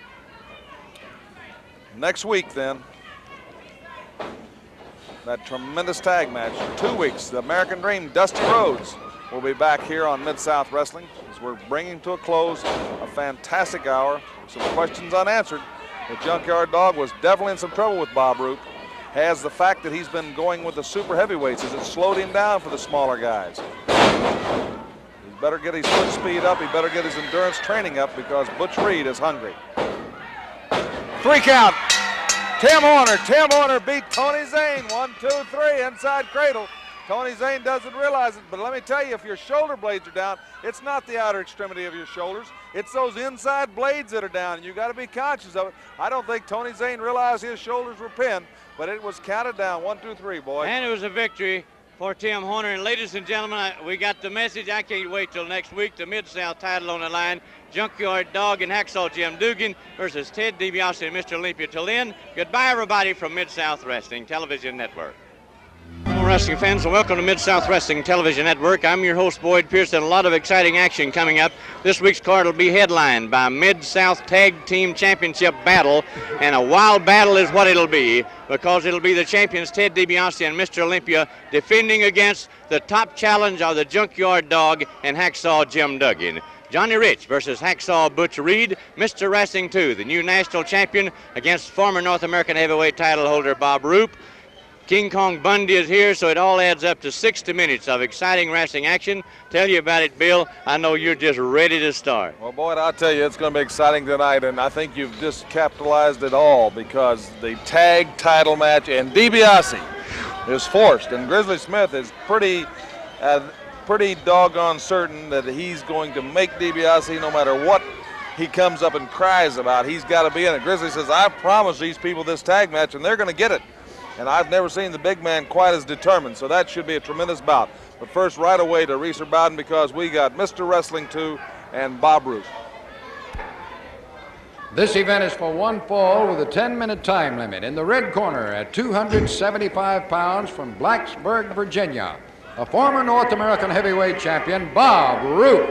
Next week, then, that tremendous tag match, 2 weeks, the American Dream, Dusty Rhodes, will be back here on Mid-South Wrestling as we're bringing to a close a fantastic hour, some questions unanswered. The Junkyard Dog was definitely in some trouble with Bob Roop. Has the fact that he's been going with the super heavyweights, has it slowed him down for the smaller guys? He better get his foot speed up, he better get his endurance training up, because Butch Reed is hungry. 3 count. Tim Horner beat Tony Zane. 1, 2, 3, inside cradle. Tony Zane doesn't realize it, but let me tell you, if your shoulder blades are down, it's not the outer extremity of your shoulders. It's those inside blades that are down, and you got to be conscious of it. I don't think Tony Zane realized his shoulders were pinned, but it was counted down. 1, 2, 3, boy. And it was a victory for Tim Horner. And ladies and gentlemen, we got the message. I can't wait till next week. The Mid-South title on the line. Junkyard Dog and Hacksaw Jim Dugan versus Ted DiBiase and Mr. Olympia. Till then, goodbye, everybody, from Mid-South Wrestling Television Network. Hello, wrestling fans, and welcome to Mid-South Wrestling Television Network. I'm your host, Boyd Pierce, and a lot of exciting action coming up. This week's card will be headlined by Mid-South Tag Team Championship battle, and a wild battle is what it'll be, because it'll be the champions Ted DiBiase and Mr. Olympia defending against the top challenge of the Junkyard Dog and Hacksaw Jim Dugan. Johnny Rich versus Hacksaw Butch Reed. Mr. Wrestling 2, the new national champion, against former North American heavyweight title holder Bob Roop. King Kong Bundy is here, so it all adds up to 60 minutes of exciting wrestling action. Tell you about it, Bill. I know you're just ready to start. Well, Boyd, I'll tell you, it's going to be exciting tonight, and I think you've just capitalized it all because the tag title match, and DiBiase is forced, and Grizzly Smith is pretty doggone certain that he's going to make DiBiase no matter what he comes up and cries about. He's got to be in it. Grizzly says, I promised these people this tag match, and they're going to get it. And I've never seen the big man quite as determined, so that should be a tremendous bout. But first, right away to Reeser Bowden because we got Mr. Wrestling 2 and Bob Roop. This event is for one fall with a 10-minute time limit. In the red corner at 275 pounds from Blacksburg, Virginia, a former North American heavyweight champion, Bob Roop.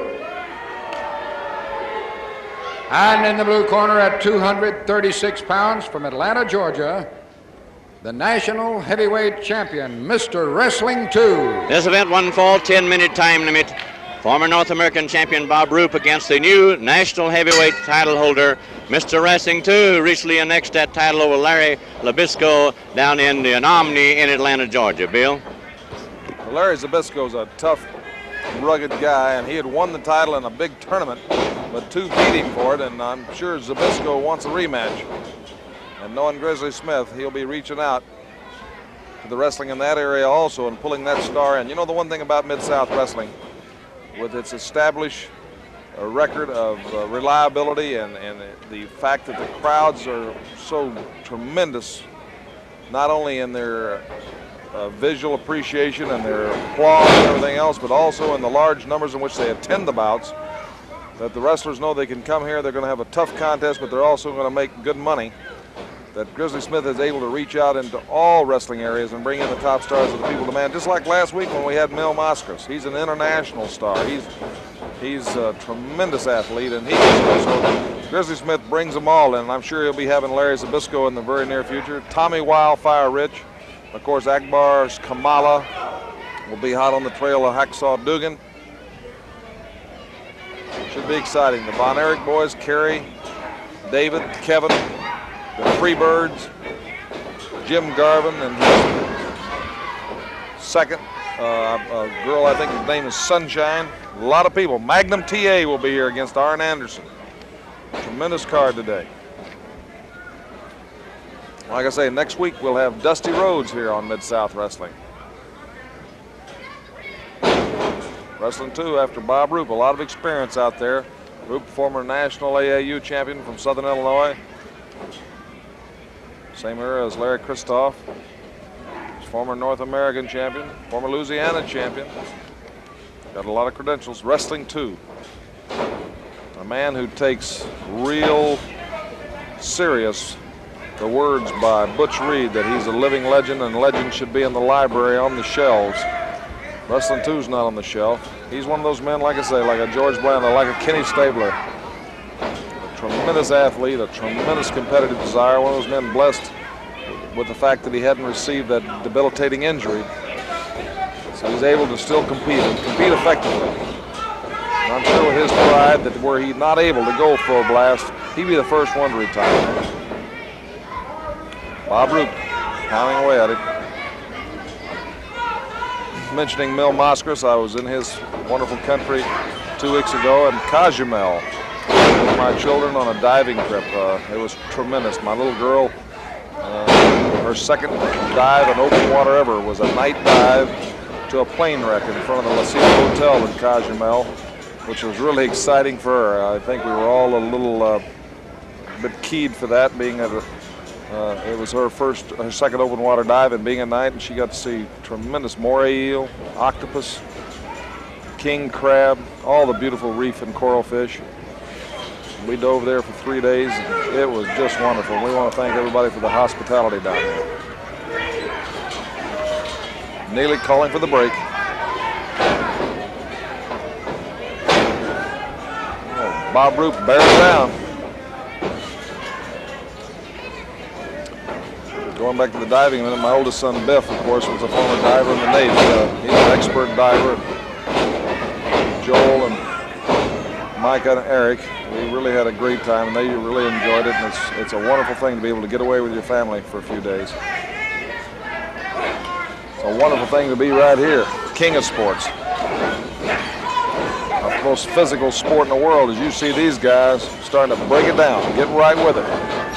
And in the blue corner at 236 pounds from Atlanta, Georgia, the national heavyweight champion, Mr. Wrestling 2. This event, one fall, 10-minute time limit. Former North American champion Bob Roop against the new national heavyweight title holder, Mr. Wrestling 2, recently annexed that title over Larry Zbyszko down in the Omni in Atlanta, Georgia. Bill? Well, Larry Zbyszko's a tough, rugged guy, and he had won the title in a big tournament, but 2 beat him for it, and I'm sure Zbyszko wants a rematch. And knowing Grizzly Smith, he'll be reaching out to the wrestling in that area also and pulling that star in. You know, the one thing about Mid-South Wrestling, with its established record of reliability and the fact that the crowds are so tremendous, not only in their visual appreciation and their applause and everything else, but also in the large numbers in which they attend the bouts, that the wrestlers know they can come here, they're going to have a tough contest, but they're also going to make good money. That Grizzly Smith is able to reach out into all wrestling areas and bring in the top stars of the people demand. Just like last week when we had Mil Mascaras. He's an international star. He's a tremendous athlete, and so Grizzly Smith brings them all in. And I'm sure he'll be having Larry Zbyszko in the very near future. Tommy Wildfire Rich, of course, Akbar's Kamala will be hot on the trail of Hacksaw Dugan. Should be exciting. The Von Erich boys, Kerry, David, Kevin, the Freebirds, Jim Garvin, and his second a girl, I think his name is Sunshine. A lot of people. Magnum TA will be here against Arn Anderson. Tremendous card today. Like I say, next week we'll have Dusty Rhodes here on Mid-South Wrestling. Wrestling 2 after Bob Roop. A lot of experience out there. Roop, former national AAU champion from Southern Illinois. Same era as Larry Christoph, former North American champion, former Louisiana champion. Got a lot of credentials. Wrestling 2. A man who takes real serious the words by Butch Reed that he's a living legend and legends should be in the library on the shelves. Wrestling 2's not on the shelf. He's one of those men, like I say, like a George Blanda, like a Kenny Stabler. Tremendous athlete, a tremendous competitive desire, one of those men blessed with the fact that he hadn't received that debilitating injury. So he's able to still compete and compete effectively. And I'm sure with his pride that were he not able to go full blast, he'd be the first one to retire. Bob Roop pounding away at it. Mentioning Mil Mascaras, I was in his wonderful country 2 weeks ago in Cozumel with my children on a diving trip. It was tremendous. My little girl, her second dive in open water ever was a night dive to a plane wreck in front of the La Sierra Hotel in Cozumel, which was really exciting for her. I think we were all a little bit keyed for that, being at it was her second open water dive, and being at night, and she got to see tremendous moray eel, octopus, king crab, all the beautiful reef and coral fish. We dove there for 3 days. And it was just wonderful. We want to thank everybody for the hospitality down there. Neely calling for the break. Oh, Bob Roop bears down. Going back to the diving a minute, my oldest son, Biff, of course, was a former diver in the Navy. He's an expert diver. Joel and Micah and Eric, we really had a great time, and they really enjoyed it, and it's a wonderful thing to be able to get away with your family for a few days. It's a wonderful thing to be right here, king of sports. The most physical sport in the world, as you see these guys starting to break it down, getting right with it.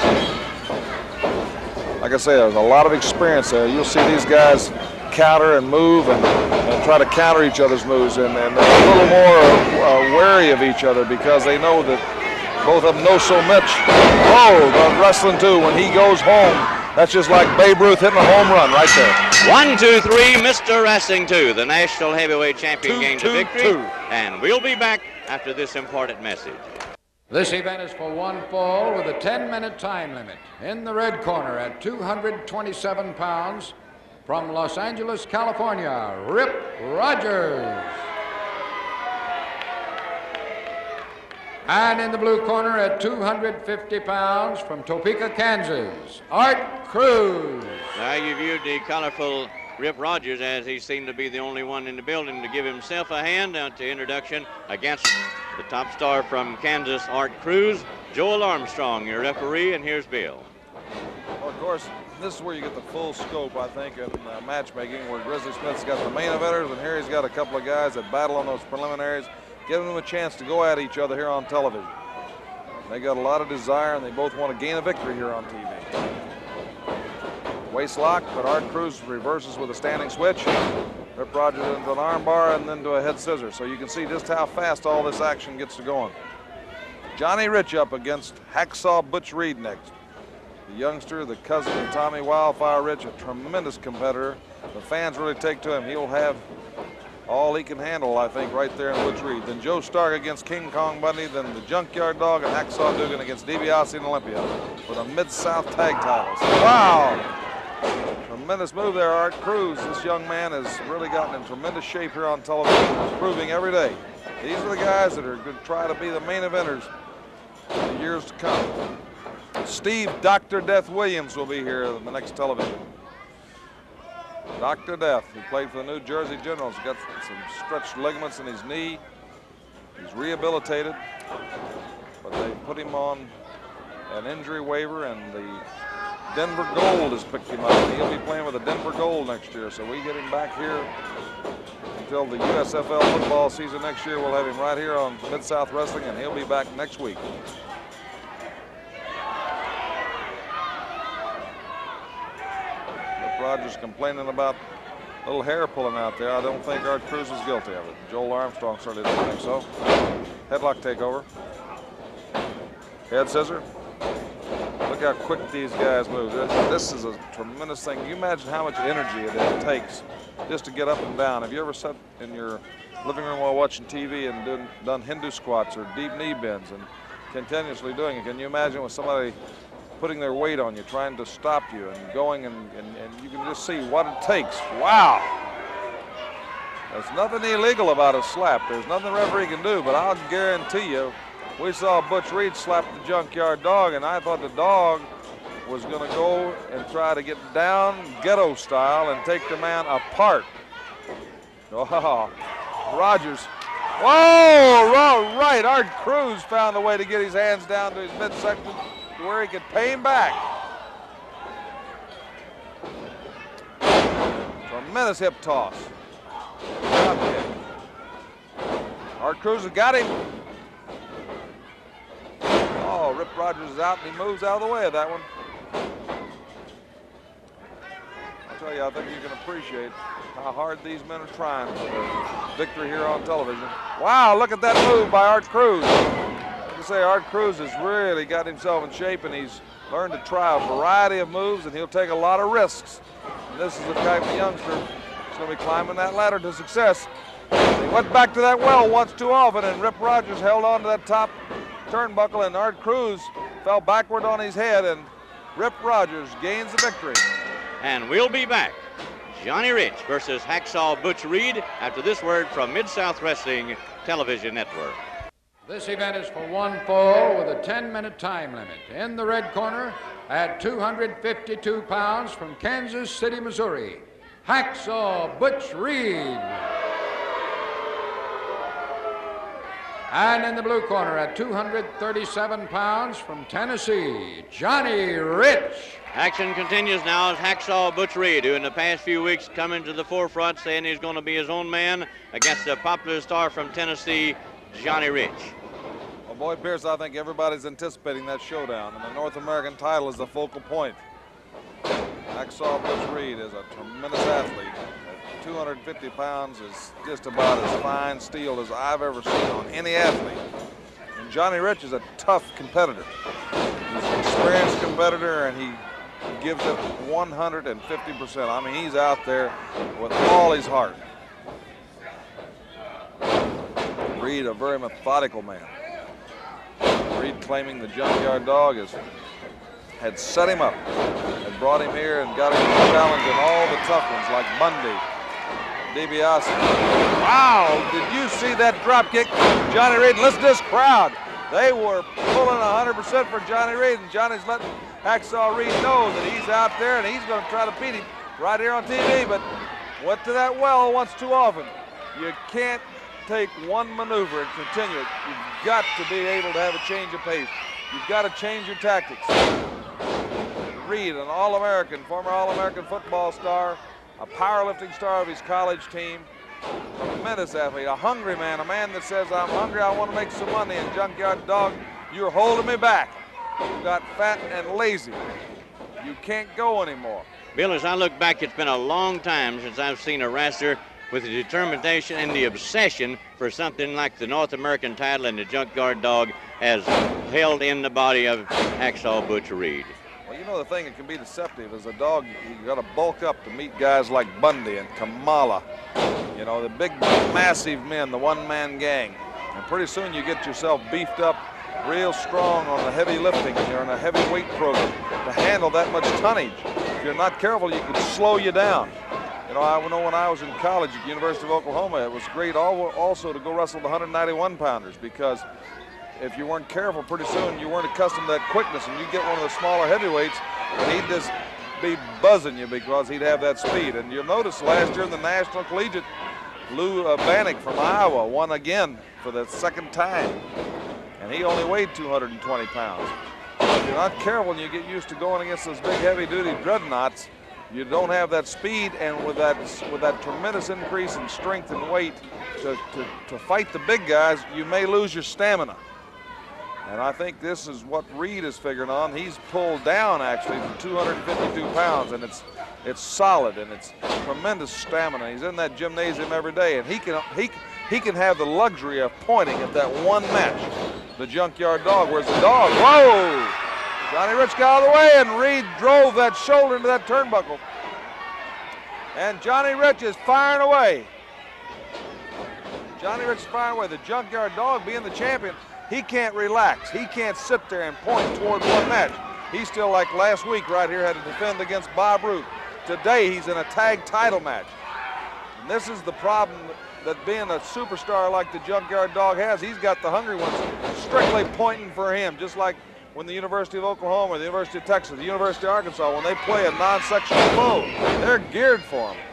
Like I say, there's a lot of experience there. You'll see these guys counter and move and try to counter each other's moves, and they're a little more wary of each other because they know that both of them know so much. Oh, the wrestling too, when he goes home, that's just like Babe Ruth hitting a home run right there. 1, 2, 3, Mr. Wrestling 2, the National Heavyweight Champion gains a victory. And we'll be back after this important message. This event is for one fall with a 10-minute time limit. In the red corner at 227 pounds, from Los Angeles, California, Rip Rogers. And in the blue corner at 250 pounds, from Topeka, Kansas, Art Cruz. Now you viewed the colorful Rip Rogers, as he seemed to be the only one in the building to give himself a hand at the introduction against the top star from Kansas, Art Cruz. Joel Armstrong, your referee, and here's Bill. Well, of course, this is where you get the full scope, I think, in matchmaking, where Grizzly Smith's got the main eventers, and here he's got a couple of guys that battle on those preliminaries, giving them a chance to go at each other here on television. They got a lot of desire, and they both want to gain a victory here on TV. Waist lock, but Art Cruz reverses with a standing switch. Rip Rogers into an arm bar and then to a head scissor. So you can see just how fast all this action gets to going. Johnny Rich up against Hacksaw Butch Reed next. The youngster, the cousin of Tommy Wildfire Rich, a tremendous competitor. The fans really take to him. He'll have all he can handle, I think, right there in Butch Reed. Then Joe Stark against King Kong Bundy, then the Junkyard Dog and Hacksaw Dugan against DiBiase and Olympia for the Mid-South Tag titles. Wow! Tremendous move there, Art Cruz. This young man has really gotten in tremendous shape here on television. He's proving every day. These are the guys that are going to try to be the main eventers in the years to come. Steve Dr. Death Williams will be here in the next television. Dr. Death, who played for the New Jersey Generals, got some stretched ligaments in his knee. He's rehabilitated, but they put him on an injury waiver, and the Denver Gold has picked him up. He'll be playing with the Denver Gold next year, so we get him back here until the USFL football season next year. We'll have him right here on Mid-South Wrestling, and he'll be back next week. Rogers complaining about a little hair pulling out there. I don't think Art Cruz is guilty of it. Joel Armstrong certainly doesn't think so. Headlock takeover. Head scissor. Look how quick these guys move. This is a tremendous thing. You imagine how much energy it takes just to get up and down. Have you ever sat in your living room while watching TV and done Hindu squats or deep knee bends and continuously doing it? Can you imagine with somebody putting their weight on you, trying to stop you and going, and you can just see what it takes. Wow. There's nothing illegal about a slap. There's nothing the referee can do, but I'll guarantee you, we saw Butch Reed slap the Junkyard Dog, and I thought the dog was going to go and try to get down ghetto style and take the man apart. Oh, Rogers. Whoa, right. Art Cruz found a way to get his hands down to his midsection where he could pay him back. Tremendous hip toss. Art Cruz has got him. Oh, Rip Rogers is out and he moves out of the way of that one. I'll tell you, I think you can appreciate how hard these men are trying for their victory here on television. Wow, look at that move by Art Cruz. Like I say, Art Cruz has really got himself in shape, and he's learned to try a variety of moves, and he'll take a lot of risks. And this is the type of youngster that's going to be climbing that ladder to success. He went back to that well once too often, and Rip Rogers held on to that top turnbuckle, and Art Cruz fell backward on his head, and Rip Rogers gains the victory. And we'll be back. Johnny Rich versus Hacksaw Butch Reed after this word from Mid-South Wrestling Television Network. This event is for one fall with a 10-minute time limit. In the red corner at 252 pounds from Kansas City, Missouri, Hacksaw Butch Reed. And in the blue corner at 237 pounds from Tennessee, Johnny Rich. Action continues now as Hacksaw Butch Reed, who in the past few weeks coming to the forefront saying he's going to be his own man against the popular star from Tennessee, Johnny Rich. Well, Boyd Pierce, I think everybody's anticipating that showdown, and the North American title is the focal point. Hacksaw Butch Reed is a tremendous athlete. At 250 pounds is just about as fine steel as I've ever seen on any athlete. And Johnny Rich is a tough competitor. He's an experienced competitor, and he gives it 150%. I mean, he's out there with all his heart. Reed, a very methodical man. Reed claiming the Junkyard Dog had set him up, had brought him here and got him to challenge in all the tough ones like Bundy, DiBiase. Wow, did you see that drop kick? Johnny Reed, listen to this crowd. They were pulling 100% for Johnny Reed, and Johnny's letting Hacksaw Reed know that he's out there and he's going to try to beat him right here on TV, but went to that well once too often. You can't take one maneuver and continue it. You've got to be able to have a change of pace. You've got to change your tactics. Reed, an All-American, former All-American football star, a powerlifting star of his college team, tremendous athlete, a hungry man, a man that says, I'm hungry, I want to make some money, and Junkyard Dog, you're holding me back. You got fat and lazy. You can't go anymore. Bill, as I look back, it's been a long time since I've seen a wrestler with the determination and the obsession for something like the North American title and the Junkyard Dog as held in the body of Hacksaw Butch Reed. Well, you know, the thing that can be deceptive is a dog, you got to bulk up to meet guys like Bundy and Kamala. You know, the big, massive men, the one-man gang. And pretty soon you get yourself beefed up real strong on the heavy lifting, and you're in a heavy weight program to handle that much tonnage. If you're not careful, you can slow you down. You know, I know when I was in college at the University of Oklahoma, it was great also to go wrestle the 191-pounders, because if you weren't careful, pretty soon you weren't accustomed to that quickness, and you get one of the smaller heavyweights, and he'd just be buzzing you because he'd have that speed. And you'll notice last year in the National Collegiate, Lou Bannock from Iowa won again for the second time, and he only weighed 220 pounds. If you're not careful and you get used to going against those big heavy-duty dreadnoughts, you don't have that speed, and with that tremendous increase in strength and weight to fight the big guys, you may lose your stamina. And I think this is what Reed is figuring on. He's pulled down actually to 252 pounds, and it's solid, and it's tremendous stamina. He's in that gymnasium every day, and he can have the luxury of pointing at that one match, the Junkyard Dog. Where's the dog? Whoa! Johnny Rich got out of the way, and Reed drove that shoulder into that turnbuckle. And Johnny Rich is firing away. Johnny Rich is firing away. The Junkyard Dog, being the champion, he can't relax. He can't sit there and point toward one match. He's still like last week right here, had to defend against Bob Roode. Today he's in a tag title match. And this is the problem that being a superstar like the Junkyard Dog has. He's got the hungry ones strictly pointing for him, just like when the University of Oklahoma, the University of Texas, the University of Arkansas, when they play a non-sectional foe, they're geared for him.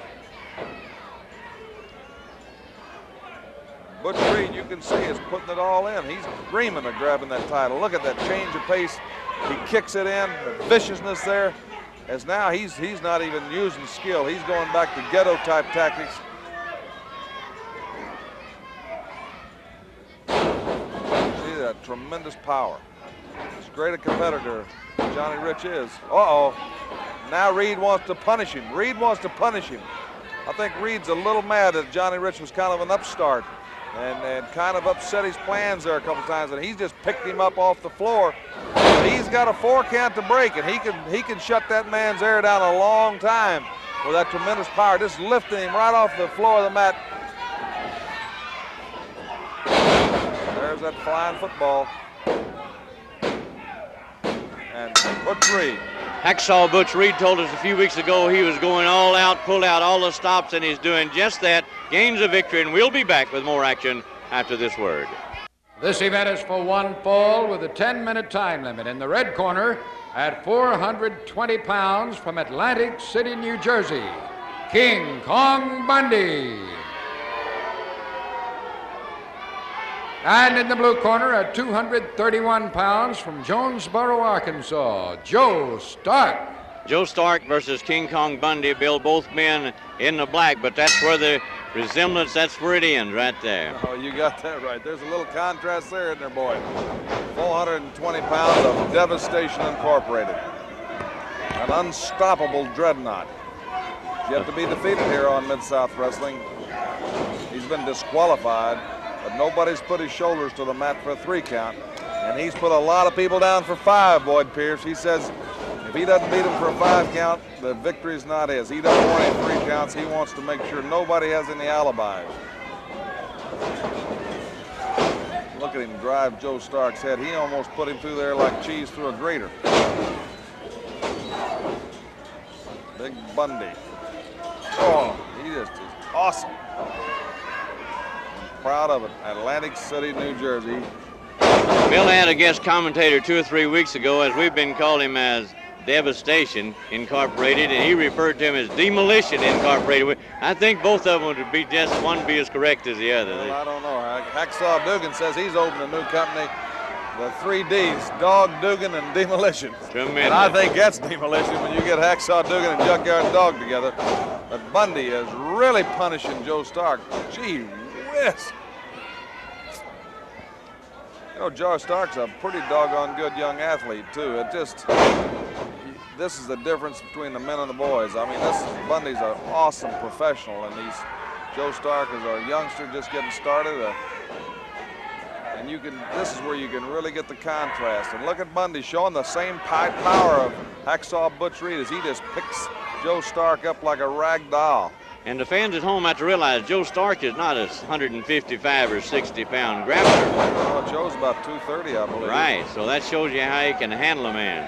Butch Reed, you can see, is putting it all in. He's dreaming of grabbing that title. Look at that change of pace. He kicks it in, the viciousness there. As now he's not even using skill. He's going back to ghetto-type tactics. See that tremendous power. As great a competitor Johnny Rich is. Uh-oh. Now Reed wants to punish him. Reed wants to punish him. I think Reed's a little mad that Johnny Rich was kind of an upstart and kind of upset his plans there a couple times, and he's just picked him up off the floor. But he's got a 4 count to break, and he can shut that man's air down a long time with that tremendous power, just lifting him right off the floor of the mat. There's that flying football. And Butch Reed. Hacksaw Butch Reed told us a few weeks ago he was going all out, pulled out all the stops, and he's doing just that. Gains a victory, and we'll be back with more action after this word. This event is for one fall with a 10-minute time limit. In the red corner, at 420 pounds from Atlantic City, New Jersey, King Kong Bundy. And in the blue corner, at 231 pounds from Jonesboro, Arkansas, Joe Stark. Joe Stark versus King Kong Bundy. Bill, both men in the black, but that's where the resemblance, that's where it ends right there. Oh, you got that right. There's a little contrast there, isn't there, boy? 420 pounds of Devastation Incorporated. An unstoppable dreadnought. Yet to be defeated here on Mid-South Wrestling. He's been disqualified, but nobody's put his shoulders to the mat for a 3 count. And he's put a lot of people down for 5, Boyd Pierce. He says if he doesn't beat him for a 5 count, the victory's not his. He doesn't want any 3 counts. He wants to make sure nobody has any alibis. Look at him drive Joe Stark's head. He almost put him through there like cheese through a grater. Big Bundy. Oh, he just is awesome. I'm proud of it. Atlantic City, New Jersey. Bill had a guest commentator 2 or 3 weeks ago, as we've been calling him as Devastation Incorporated, and he referred to him as Demolition Incorporated. I think both of them would be just one be as correct as the other. Well, I don't know. Hacksaw Dugan says he's opened a new company, the 3 Ds, Dog, Dugan, and Demolition. Tremendous. And I think that's demolition when you get Hacksaw Dugan and Junkyard Dog together. But Bundy is really punishing Joe Stark. Gee whiz. You know, Joe Stark's a pretty doggone good young athlete, too. This is the difference between the men and the boys. I mean, Bundy's an awesome professional, and Joe Stark is a youngster just getting started. And this is where you can really get the contrast. And look at Bundy showing the same power of Hacksaw Butch Reed as he just picks Joe Stark up like a rag doll. And the fans at home have to realize Joe Stark is not a 155 or 60 pound grappler. Oh, Joe's about 230, I believe. Right, so that shows you how he can handle a man.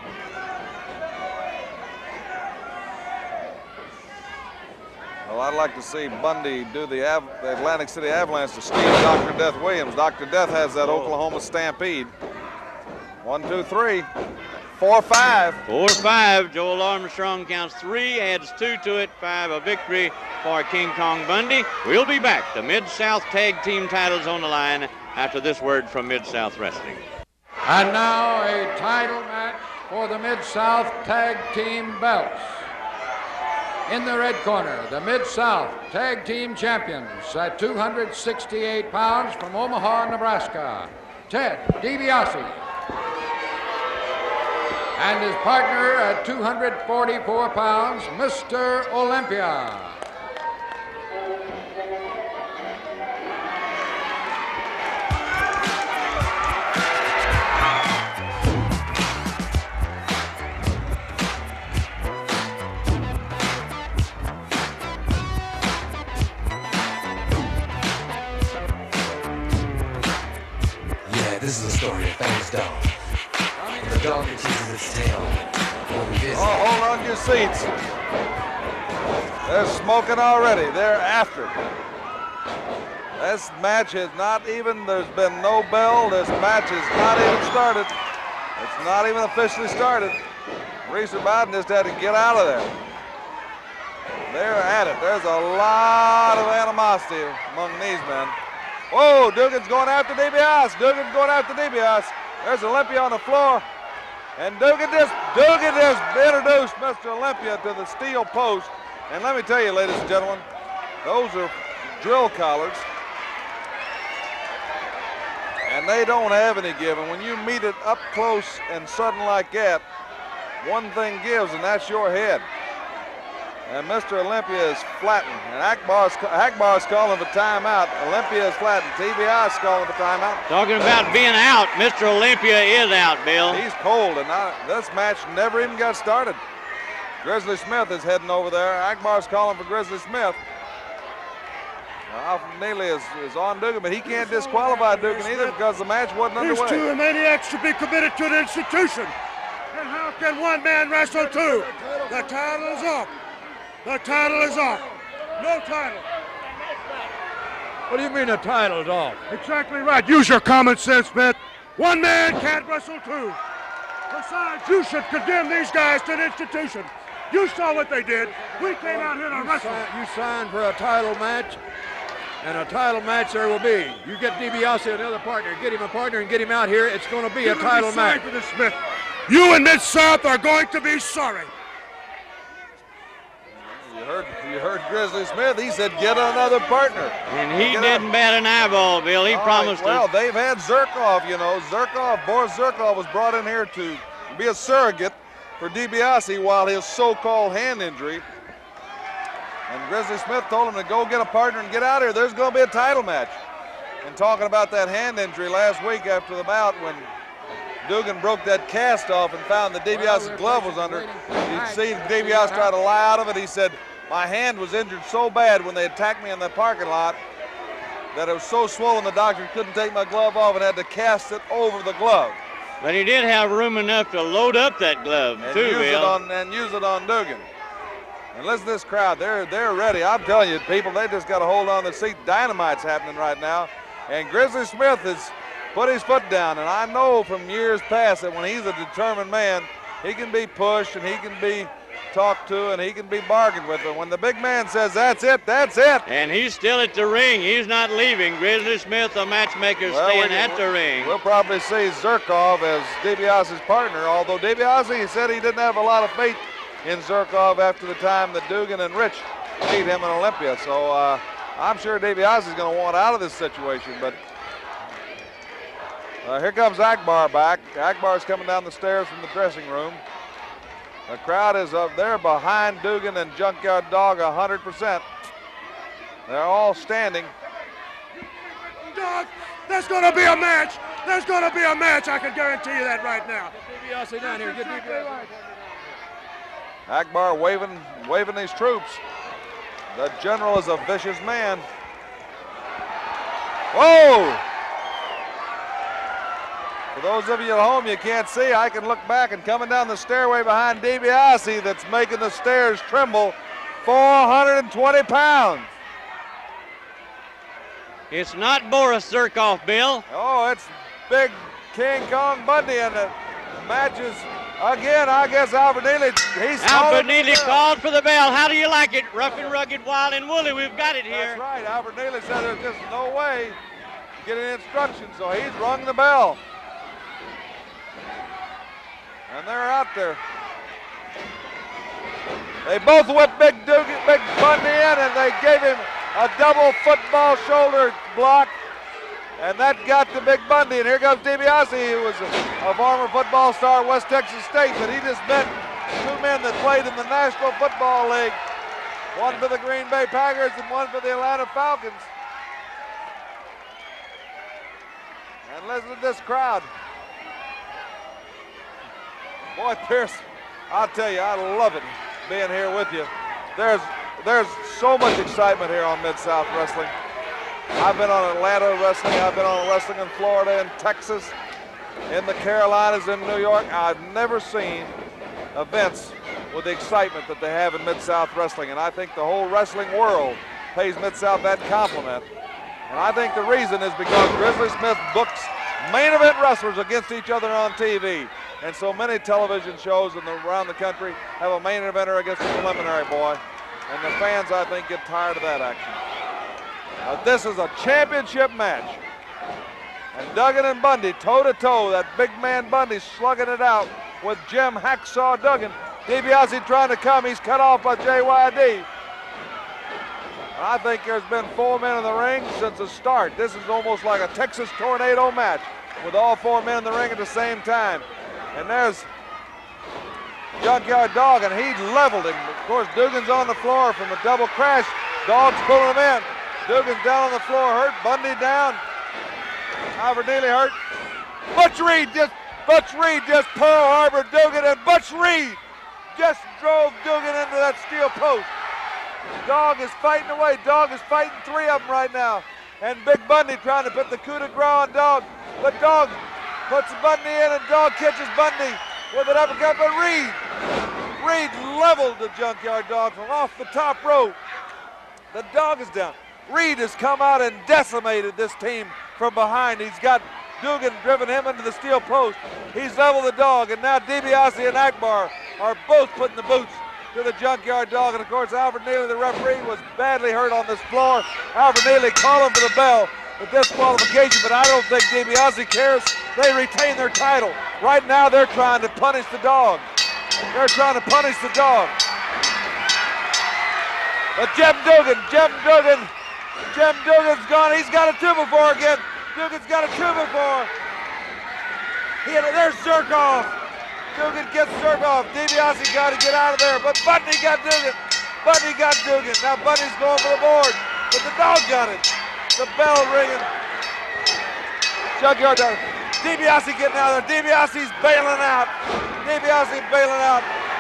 Well, I'd like to see Bundy do the Atlantic City Avalanche to Steve Dr. Death Williams. Dr. Death has that Oklahoma Stampede. 1, 2, 3, 4, 5. 4, 5. Joel Armstrong counts 3, adds 2 to it, 5. A victory for King Kong Bundy. We'll be back. The Mid-South Tag Team titles on the line after this word from Mid-South Wrestling. And now a title match for the Mid-South Tag Team belts. In the red corner, the Mid-South Tag Team champions at 268 pounds from Omaha, Nebraska, Ted DiBiase. And his partner at 244 pounds, Mr. Olympia. This is a story of famous dog. The dog that chases its tail will be busy. Oh, hold on your seats. They're smoking already. They're after. This match has not even, there's been no bell. This match is not even started. It's not even officially started. Reeser Bowden just had to get out of there. They're at it. There's a lot of animosity among these men. Whoa, Dugan's going after DiBiase. Dugan's going after DiBiase. There's Olympia on the floor. And Dugan just introduced Mr. Olympia to the steel post. And let me tell you, ladies and gentlemen, those are drill collars. And they don't have any give. And when you meet it up close and sudden like that, one thing gives, and that's your head. And Mr. Olympia is flattened. And Akbar's calling for timeout. Olympia is flattened. DiBiase calling for timeout. Talking about being out, Mr. Olympia is out, Bill. He's cold, and this match never even got started. Grizzly Smith is heading over there. Akbar's calling for Grizzly Smith. Alfred Neely is on Dugan, but he can't disqualify Dugan either because the match wasn't underway. These two maniacs should be committed to the institution. And how can one man wrestle two? The title is up. The title is off. No title. What do you mean the title's off? Exactly right. Use your common sense, Smith. One man can't wrestle two. Besides, you should condemn these guys to the institution. You saw what they did. We came out here to wrestle. You signed for a title match, And a title match there will be. You get DiBiase another partner, get him a partner and get him out here. It's going to be a title match. Smith. You and Mid-South are going to be sorry. You heard Grizzly Smith. He said, get another partner. And he didn't bat an eyeball, Bill. He promised Well, us. they've had Zherkov, you know. Boris Zherkov was brought in here to be a surrogate for DiBiase while his so-called hand injury. And Grizzly Smith told him to go get a partner and get out of here. There's going to be a title match. And talking about that hand injury last week after the bout when Dugan broke that cast off and found that DiBiase's glove was under. You see DiBiase try to lie out of it. He said, my hand was injured so bad when they attacked me in the parking lot that it was so swollen the doctor couldn't take my glove off and had to cast it over the glove. But he did have room enough to load up that glove, and too, use Bill. use it on Dugan. And listen to this crowd. They're ready. I'm telling you, people, they just got to hold on to the seat. Dynamite's happening right now. And Grizzly Smith has put his foot down. And I know from years past that when he's a determined man, he can be pushed and he can be talked to and he can be bargained with. But when the big man says, that's it, that's it. And he's still at the ring. He's not leaving. Grizzly Smith, the matchmaker, staying at the ring. We'll probably see Zherkov as DiBiase's partner, although DiBiase, he said he didn't have a lot of faith in Zherkov after the time that Dugan and Rich beat him in Olympia. So I'm sure DiBiase is going to want out of this situation. But here comes Akbar back. Akbar's coming down the stairs from the dressing room. The crowd is up there behind Dugan and Junkyard Dog 100%. They're all standing. Dog, there's going to be a match. There's going to be a match. I can guarantee you that right now. Get DiBiase down here. Get DiBiase. Akbar waving these troops. The general is a vicious man. Whoa! For those of you at home, you can't see, I can look back and coming down the stairway behind DiBiase that's making the stairs tremble, 420 pounds. It's not Boris Zherkov, Bill. Oh, it's big King Kong Bundy, and the match is, again, I guess Albert Neely, Albert Neely called for the bell. How do you like it? Rough and rugged, wild and woolly. We've got it here. That's right. Albert Neely said there's just no way getting instructions, so he's rung the bell. And they're out there. They both whipped Big Bundy in, and they gave him a double football shoulder block. And that got to Big Bundy. And here comes DiBiase, who was a former football star at West Texas State, but he just met two men that played in the National Football League. One for the Green Bay Packers and one for the Atlanta Falcons. And listen to this crowd. Boy, Pierce, I'll tell you, I love it being here with you. There's so much excitement here on Mid-South Wrestling. I've been on Atlanta wrestling. I've been on wrestling in Florida and Texas, in the Carolinas, in New York. I've never seen events with the excitement that they have in Mid-South Wrestling. And I think the whole wrestling world pays Mid-South that compliment. And I think the reason is because Grizzly Smith books main event wrestlers against each other on TV. And so many television shows around the country have a main eventer against a preliminary boy. And the fans, I think, get tired of that action. This is a championship match. And Dugan and Bundy, toe-to-toe, that big man Bundy slugging it out with Jim Hacksaw Duggan. DiBiase trying to come, he's cut off by JYD. I think there's been 4 men in the ring since the start. This is almost like a Texas Tornado match with all 4 men in the ring at the same time. And there's Junkyard Dog, and he leveled him. Of course, Dugan's on the floor from the double crash. Dog's pulling him in. Dugan's down on the floor, hurt. Bundy down. Albert Neely hurt. Butch Reed just Pearl Harbor Dugan, and Butch Reed just drove Dugan into that steel post. Dog is fighting away. Dog is fighting 3 of them right now. And Big Bundy trying to put the coup de grace on Dog. But Dog puts Bundy in, and Dog catches Bundy with an uppercut. But Reed leveled the Junkyard Dog from off the top rope. The Dog is down. Reed has come out and decimated this team from behind. He's got Dugan driven him into the steel post. He's leveled the Dog, and now DiBiase and Akbar are both putting the boots to the Junkyard Dog. And of course, Alfred Neely, the referee, was badly hurt on this floor. Alfred Neely calling for the bell, the disqualification, but I don't think DiBiase cares. They retain their title. Right now, they're trying to punish the dog. They're trying to punish the dog. But Jim Duggan, Jim Duggan's gone. He's got a 2-before again. Duggan's got a 2-before. There's Zherkov. Duggan gets Zherkov. DiBiase got to get out of there, but Budney got Duggan. Budney got Duggan. Now Budney's going for the board, but the dog got it. The bell ringing. Junkyard Dog. DiBiase getting out of there. DiBiase's bailing out. DiBiase bailing out.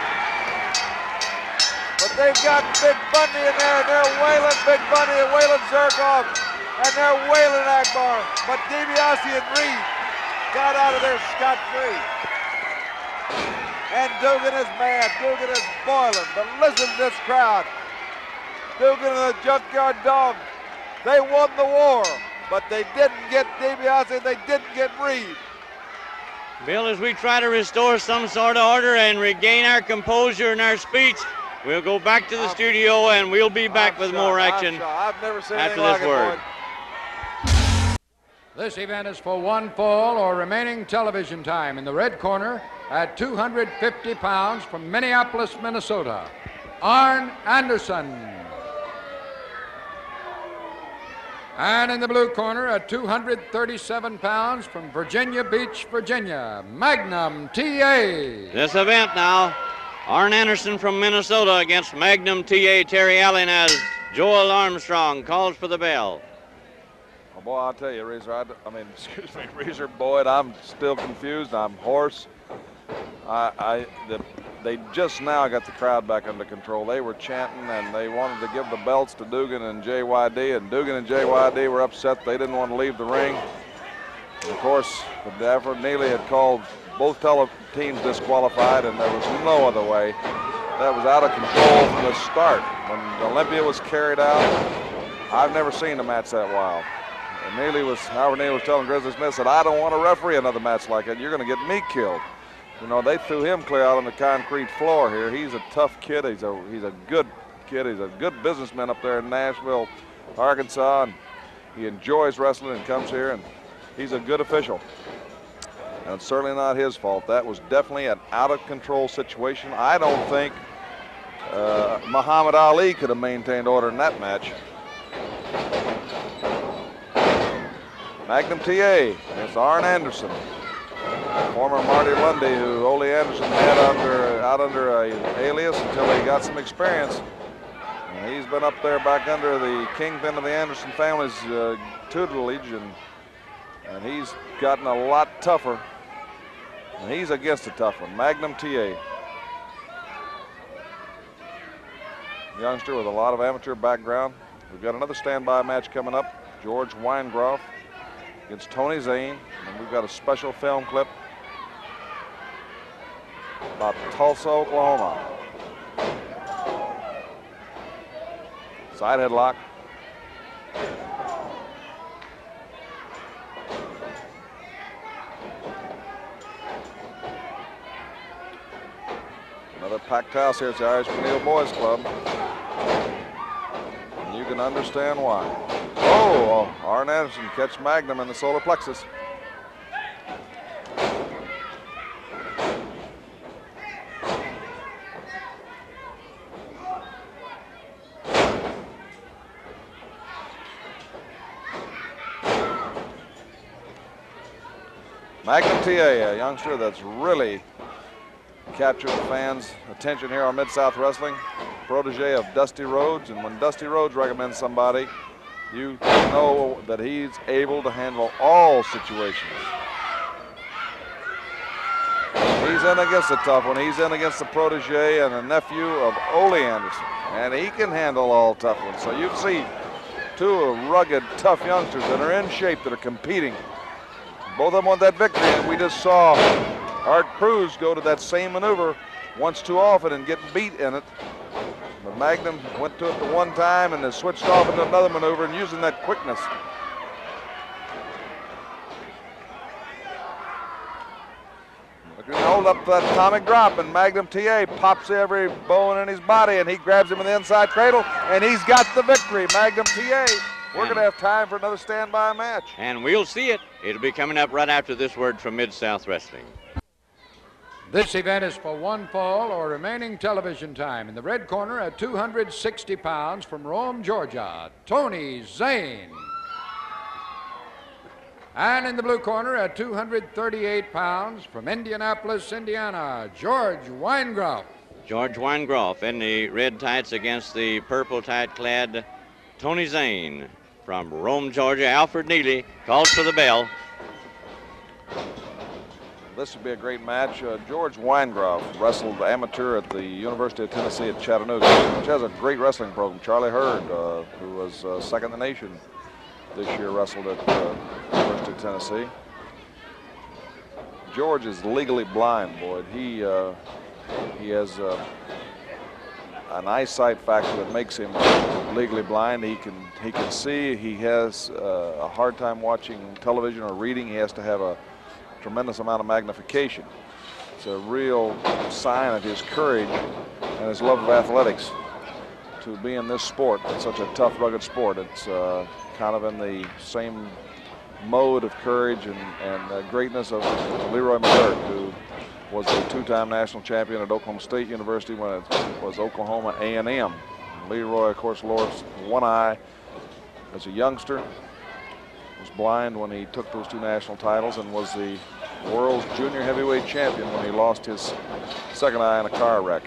But they've got Big Bundy in there, and they're wailing Big Bundy and wailing Zherkov, and they're wailing Akbar. But DiBiase and Reed got out of there scot-free. And Duggan is mad. Duggan is boiling. But listen to this crowd. Duggan and the Junkyard Dog, they won the war, but they didn't get DiBiase, they didn't get Reed. Bill, as we try to restore some sort of order and regain our composure in our speech, we'll go back to the studio and we'll be back with more action I've never seen after anything this like word. This event is for one fall or remaining television time. In the red corner, at 250 pounds from Minneapolis, Minnesota, Arn Anderson. And in the blue corner, at 237 pounds from Virginia Beach, Virginia, Magnum TA. This event now, Arn Anderson from Minnesota against Magnum TA Terry Allen, as Joel Armstrong calls for the bell. Oh boy, I'll tell you, Reeser, Reeser Boyd, I'm still confused. I'm hoarse. They just now got the crowd back under control. They were chanting and they wanted to give the belts to Dugan and JYD, and Dugan and JYD were upset. They didn't want to leave the ring. And of course, Alfred Neely had called both teams disqualified, and there was no other way. That was out of control from the start. When Olympia was carried out, I've never seen a match that wild. And Alfred Neely was telling Grizzly Smith, said, I don't want to referee another match like that. You're going to get me killed. You know, they threw him clear out on the concrete floor here. He's a tough kid. He's a good kid. He's a good businessman up there in Nashville, Arkansas, and he enjoys wrestling and comes here, and he's a good official. And it's certainly not his fault. That was definitely an out-of-control situation. I don't think Muhammad Ali could have maintained order in that match. Magnum TA, it's Arn Anderson. Former Marty Lundy, who Ole Anderson had out under an alias until he got some experience. And he's been up there back under the kingpin of the Anderson family's tutelage, and he's gotten a lot tougher. And he's against a tough one, Magnum TA. Youngster with a lot of amateur background. We've got another standby match coming up. George Weingroff against Tony Zane. And we've got a special film clip about Tulsa, Oklahoma. Side headlock. Another packed house here at the Irish McNeil Boys Club. And you can understand why. Oh, Arn Anderson catch Magnum in the solar plexus. Magnum TA, a youngster that's really captured the fans' attention here on Mid-South Wrestling. Protege of Dusty Rhodes, and when Dusty Rhodes recommends somebody, you know that he's able to handle all situations. He's in against a tough one. He's in against the protege and a nephew of Ole Anderson, and he can handle all tough ones. So you see two rugged, tough youngsters that are in shape, that are competing. Both of them want that victory, and we just saw Art Cruz go to that same maneuver once too often and get beat in it. But Magnum went to it the one time and has switched off into another maneuver and using that quickness. Look at Ole build up that atomic drop, and Magnum TA pops every bone in his body, and he grabs him in the inside cradle, and he's got the victory. Magnum TA. We're going to have time for another standby match. And we'll see it. It'll be coming up right after this word from Mid-South Wrestling. This event is for one fall or remaining television time. In the red corner at 260 pounds from Rome, Georgia, Tony Zane. And in the blue corner at 238 pounds from Indianapolis, Indiana, George Weingroff. George Weingroff in the red tights against the purple tight-clad Tony Zane from Rome, Georgia. Alfred Neely calls for the bell. This would be a great match. George Weingroff wrestled amateur at the University of Tennessee at Chattanooga, which has a great wrestling program. Charlie Hurd, who was second in the nation this year, wrestled at University of Tennessee. George is legally blind, Boyd. He has an eyesight factor that makes him legally blind. He can see. He has a hard time watching television or reading. He has to have a tremendous amount of magnification. It's a real sign of his courage and his love of athletics to be in this sport. It's such a tough, rugged sport. It's kind of in the same mode of courage and greatness of Leroy McGuirk, who was a two-time national champion at Oklahoma State University when it was Oklahoma A&M. Leroy, of course, lost one eye as a youngster, was blind when he took those two national titles, and was the world's junior heavyweight champion when he lost his second eye in a car wreck.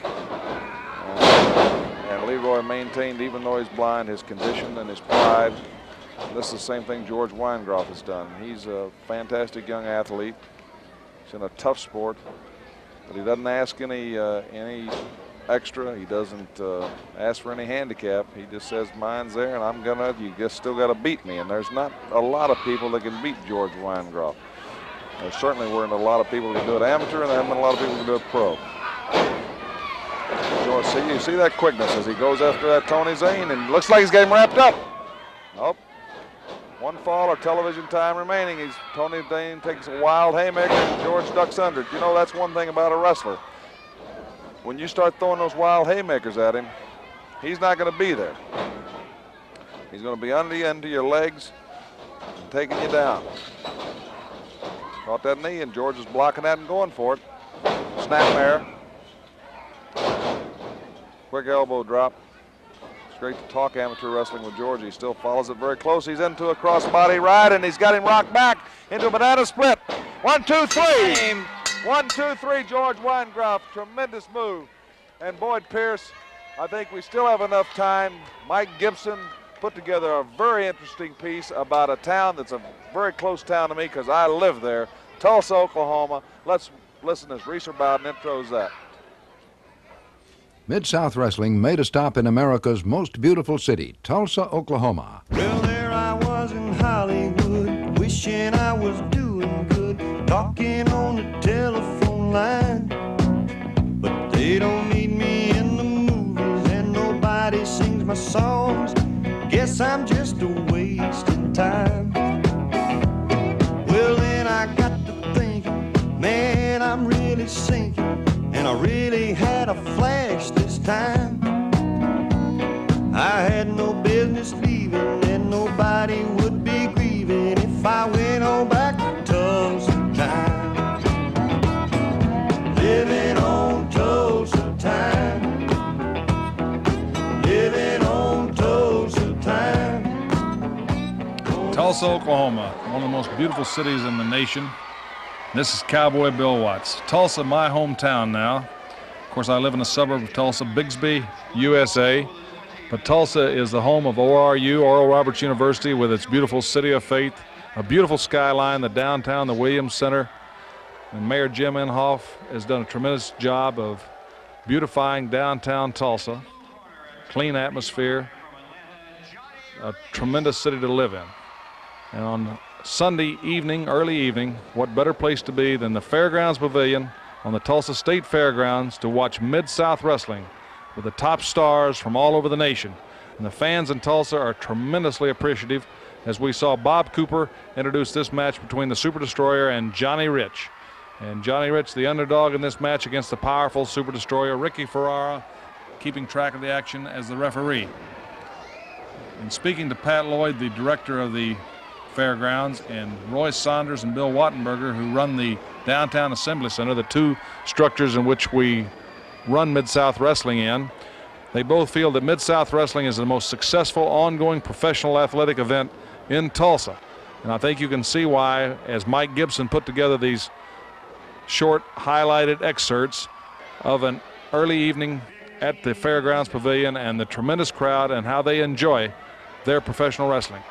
And Leroy maintained, even though he's blind, his condition and his pride. And this is the same thing George Weingroff has done. He's a fantastic young athlete. He's in a tough sport, but he doesn't ask any extra. He doesn't ask for any handicap. He just says, mine's there, and you just still got to beat me. And there's not a lot of people that can beat George Weingroff. There certainly weren't a lot of people who can do it amateur, and there haven't been a lot of people who can do it pro. George, you see that quickness as he goes after that Tony Zane, and looks like he's getting wrapped up. Nope. One fall or television time remaining. Tony Zane takes a wild haymaker, and George ducks under it. You know, that's one thing about a wrestler. When you start throwing those wild haymakers at him, he's not going to be there. He's going to be under you, into your legs, and taking you down. Caught that knee, and George is blocking that and going for it. Snapmare. Quick elbow drop. It's great to talk amateur wrestling with George. He still follows it very close. He's into a crossbody ride, and he's got him rocked back into a banana split. 1, 2, 3. 1, 2, 3, George Weingroff. Tremendous move. And Boyd Pierce, I think we still have enough time. Mike Gibson put together a very interesting piece about a town that's a very close town to me because I live there, Tulsa, Oklahoma. Let's listen as Reeser Bowden intros that. Mid-South Wrestling made a stop in America's most beautiful city, Tulsa, Oklahoma. Well, there I was in Hollywood, wishing I was doing good, talking on the telephone line. But they don't need me in the movies, and nobody sings my songs. Guess I'm just a wasted time. Well, then I got to thinking, man, I'm really sinking, and I really had a flash this time. I had no business leaving, and nobody would be grieving if I went on back to Tulsa time. Living on Tulsa time. Living on Tulsa time. Tulsa, Oklahoma, one of the most beautiful cities in the nation. This is Cowboy Bill Watts. Tulsa, my hometown now. Of course, I live in a suburb of Tulsa, Bixby, USA. But Tulsa is the home of ORU, Oral Roberts University, with its beautiful City of Faith, a beautiful skyline, the downtown, the Williams Center. And Mayor Jim Inhofe has done a tremendous job of beautifying downtown Tulsa. Clean atmosphere, a tremendous city to live in. And on Sunday evening, early evening, what better place to be than the Fairgrounds Pavilion on the Tulsa State Fairgrounds to watch Mid-South Wrestling with the top stars from all over the nation. And the fans in Tulsa are tremendously appreciative as we saw Bob Cooper introduce this match between the Super Destroyer and Johnny Rich. And Johnny Rich, the underdog in this match against the powerful Super Destroyer. Ricky Ferrara keeping track of the action as the referee. And speaking to Pat Lloyd, the director of the fairgrounds, and Roy Saunders and Bill Wattenberger, who run the Downtown Assembly Center, the two structures in which we run Mid-South Wrestling in, they both feel that Mid-South Wrestling is the most successful ongoing professional athletic event in Tulsa. And I think you can see why, as Mike Gibson put together these short highlighted excerpts of an early evening at the Fairgrounds Pavilion and the tremendous crowd and how they enjoy their professional wrestling.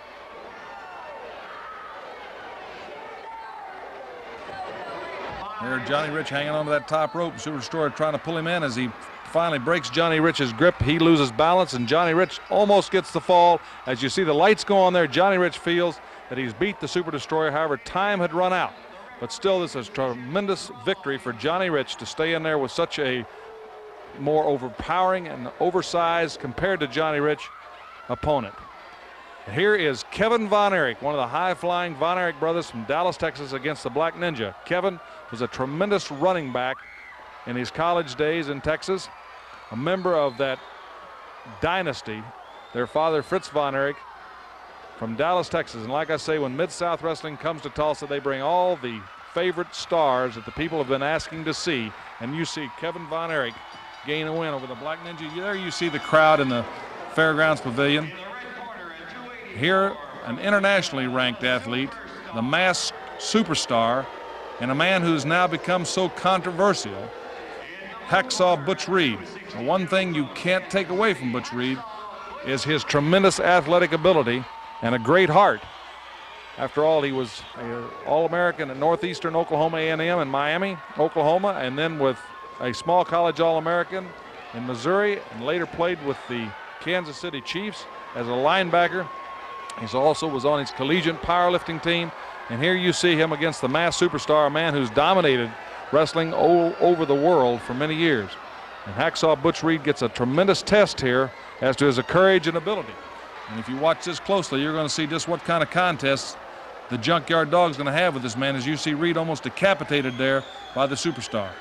There, Johnny Rich hanging onto that top rope. Super Destroyer trying to pull him in. As he finally breaks Johnny Rich's grip, he loses balance, and Johnny Rich almost gets the fall. As you see the lights go on there, Johnny Rich feels that he's beat the Super Destroyer. However, time had run out. But still, this is a tremendous victory for Johnny Rich to stay in there with such a more overpowering and oversized, compared to Johnny Rich, opponent. Here is Kevin Von Erich, one of the high-flying Von Erich brothers from Dallas, Texas, against the Black Ninja. Kevin was a tremendous running back in his college days in Texas, a member of that dynasty, their father Fritz Von Erich from Dallas, Texas. And like I say, when Mid-South Wrestling comes to Tulsa, they bring all the favorite stars that the people have been asking to see. And you see Kevin Von Erich gain a win over the Black Ninja. There you see the crowd in the Fairgrounds Pavilion. Here, an internationally ranked athlete, the masked superstar, and a man who's now become so controversial, Hacksaw Butch Reed. The one thing you can't take away from Butch Reed is his tremendous athletic ability and a great heart. After all, he was an All-American at Northeastern Oklahoma A&M in Miami, Oklahoma, and then with a small college All-American in Missouri, and later played with the Kansas City Chiefs as a linebacker. He also was on his collegiate powerlifting team. And here you see him against the masked superstar, a man who's dominated wrestling all over the world for many years. And Hacksaw Butch Reed gets a tremendous test here as to his courage and ability. And if you watch this closely, you're going to see just what kind of contest the Junkyard Dog's going to have with this man, as you see Reed almost decapitated there by the superstar.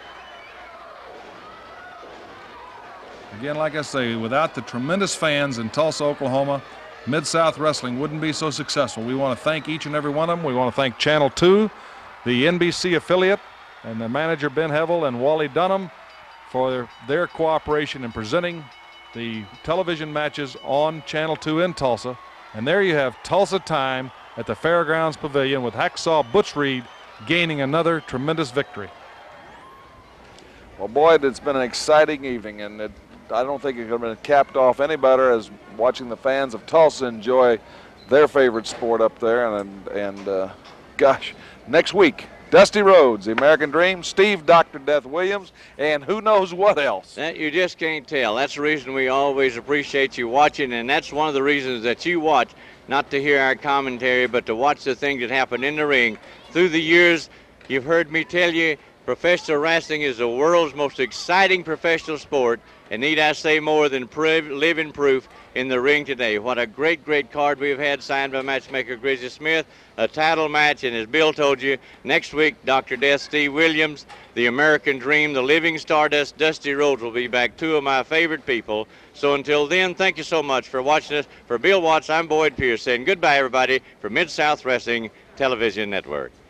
Again, like I say, without the tremendous fans in Tulsa, Oklahoma, Mid-South Wrestling wouldn't be so successful. We want to thank each and every one of them. We want to thank Channel 2, the NBC affiliate, and the manager Ben Hevel and Wally Dunham for their cooperation in presenting the television matches on Channel 2 in Tulsa. And there you have Tulsa time at the Fairgrounds Pavilion with Hacksaw Butch Reed gaining another tremendous victory. Well, Boyd, it's been an exciting evening, and I don't think it could have been capped off any better as watching the fans of Tulsa enjoy their favorite sport up there. And gosh, next week, Dusty Rhodes, the American Dream, Steve Dr. Death Williams, and who knows what else. That you just can't tell. That's the reason we always appreciate you watching, and that's one of the reasons that you watch, not to hear our commentary, but to watch the things that happen in the ring. Through the years, you've heard me tell you, professional wrestling is the world's most exciting professional sport, and need I say more than living proof in the ring today. What a great, great card we've had, signed by matchmaker Grizzly Smith, a title match, and as Bill told you, next week, Dr. Death Steve Williams, the American Dream, the Living Stardust, Dusty Rhodes will be back, two of my favorite people. So until then, thank you so much for watching us. For Bill Watts, I'm Boyd Pierce saying goodbye, everybody, from Mid-South Wrestling Television Network.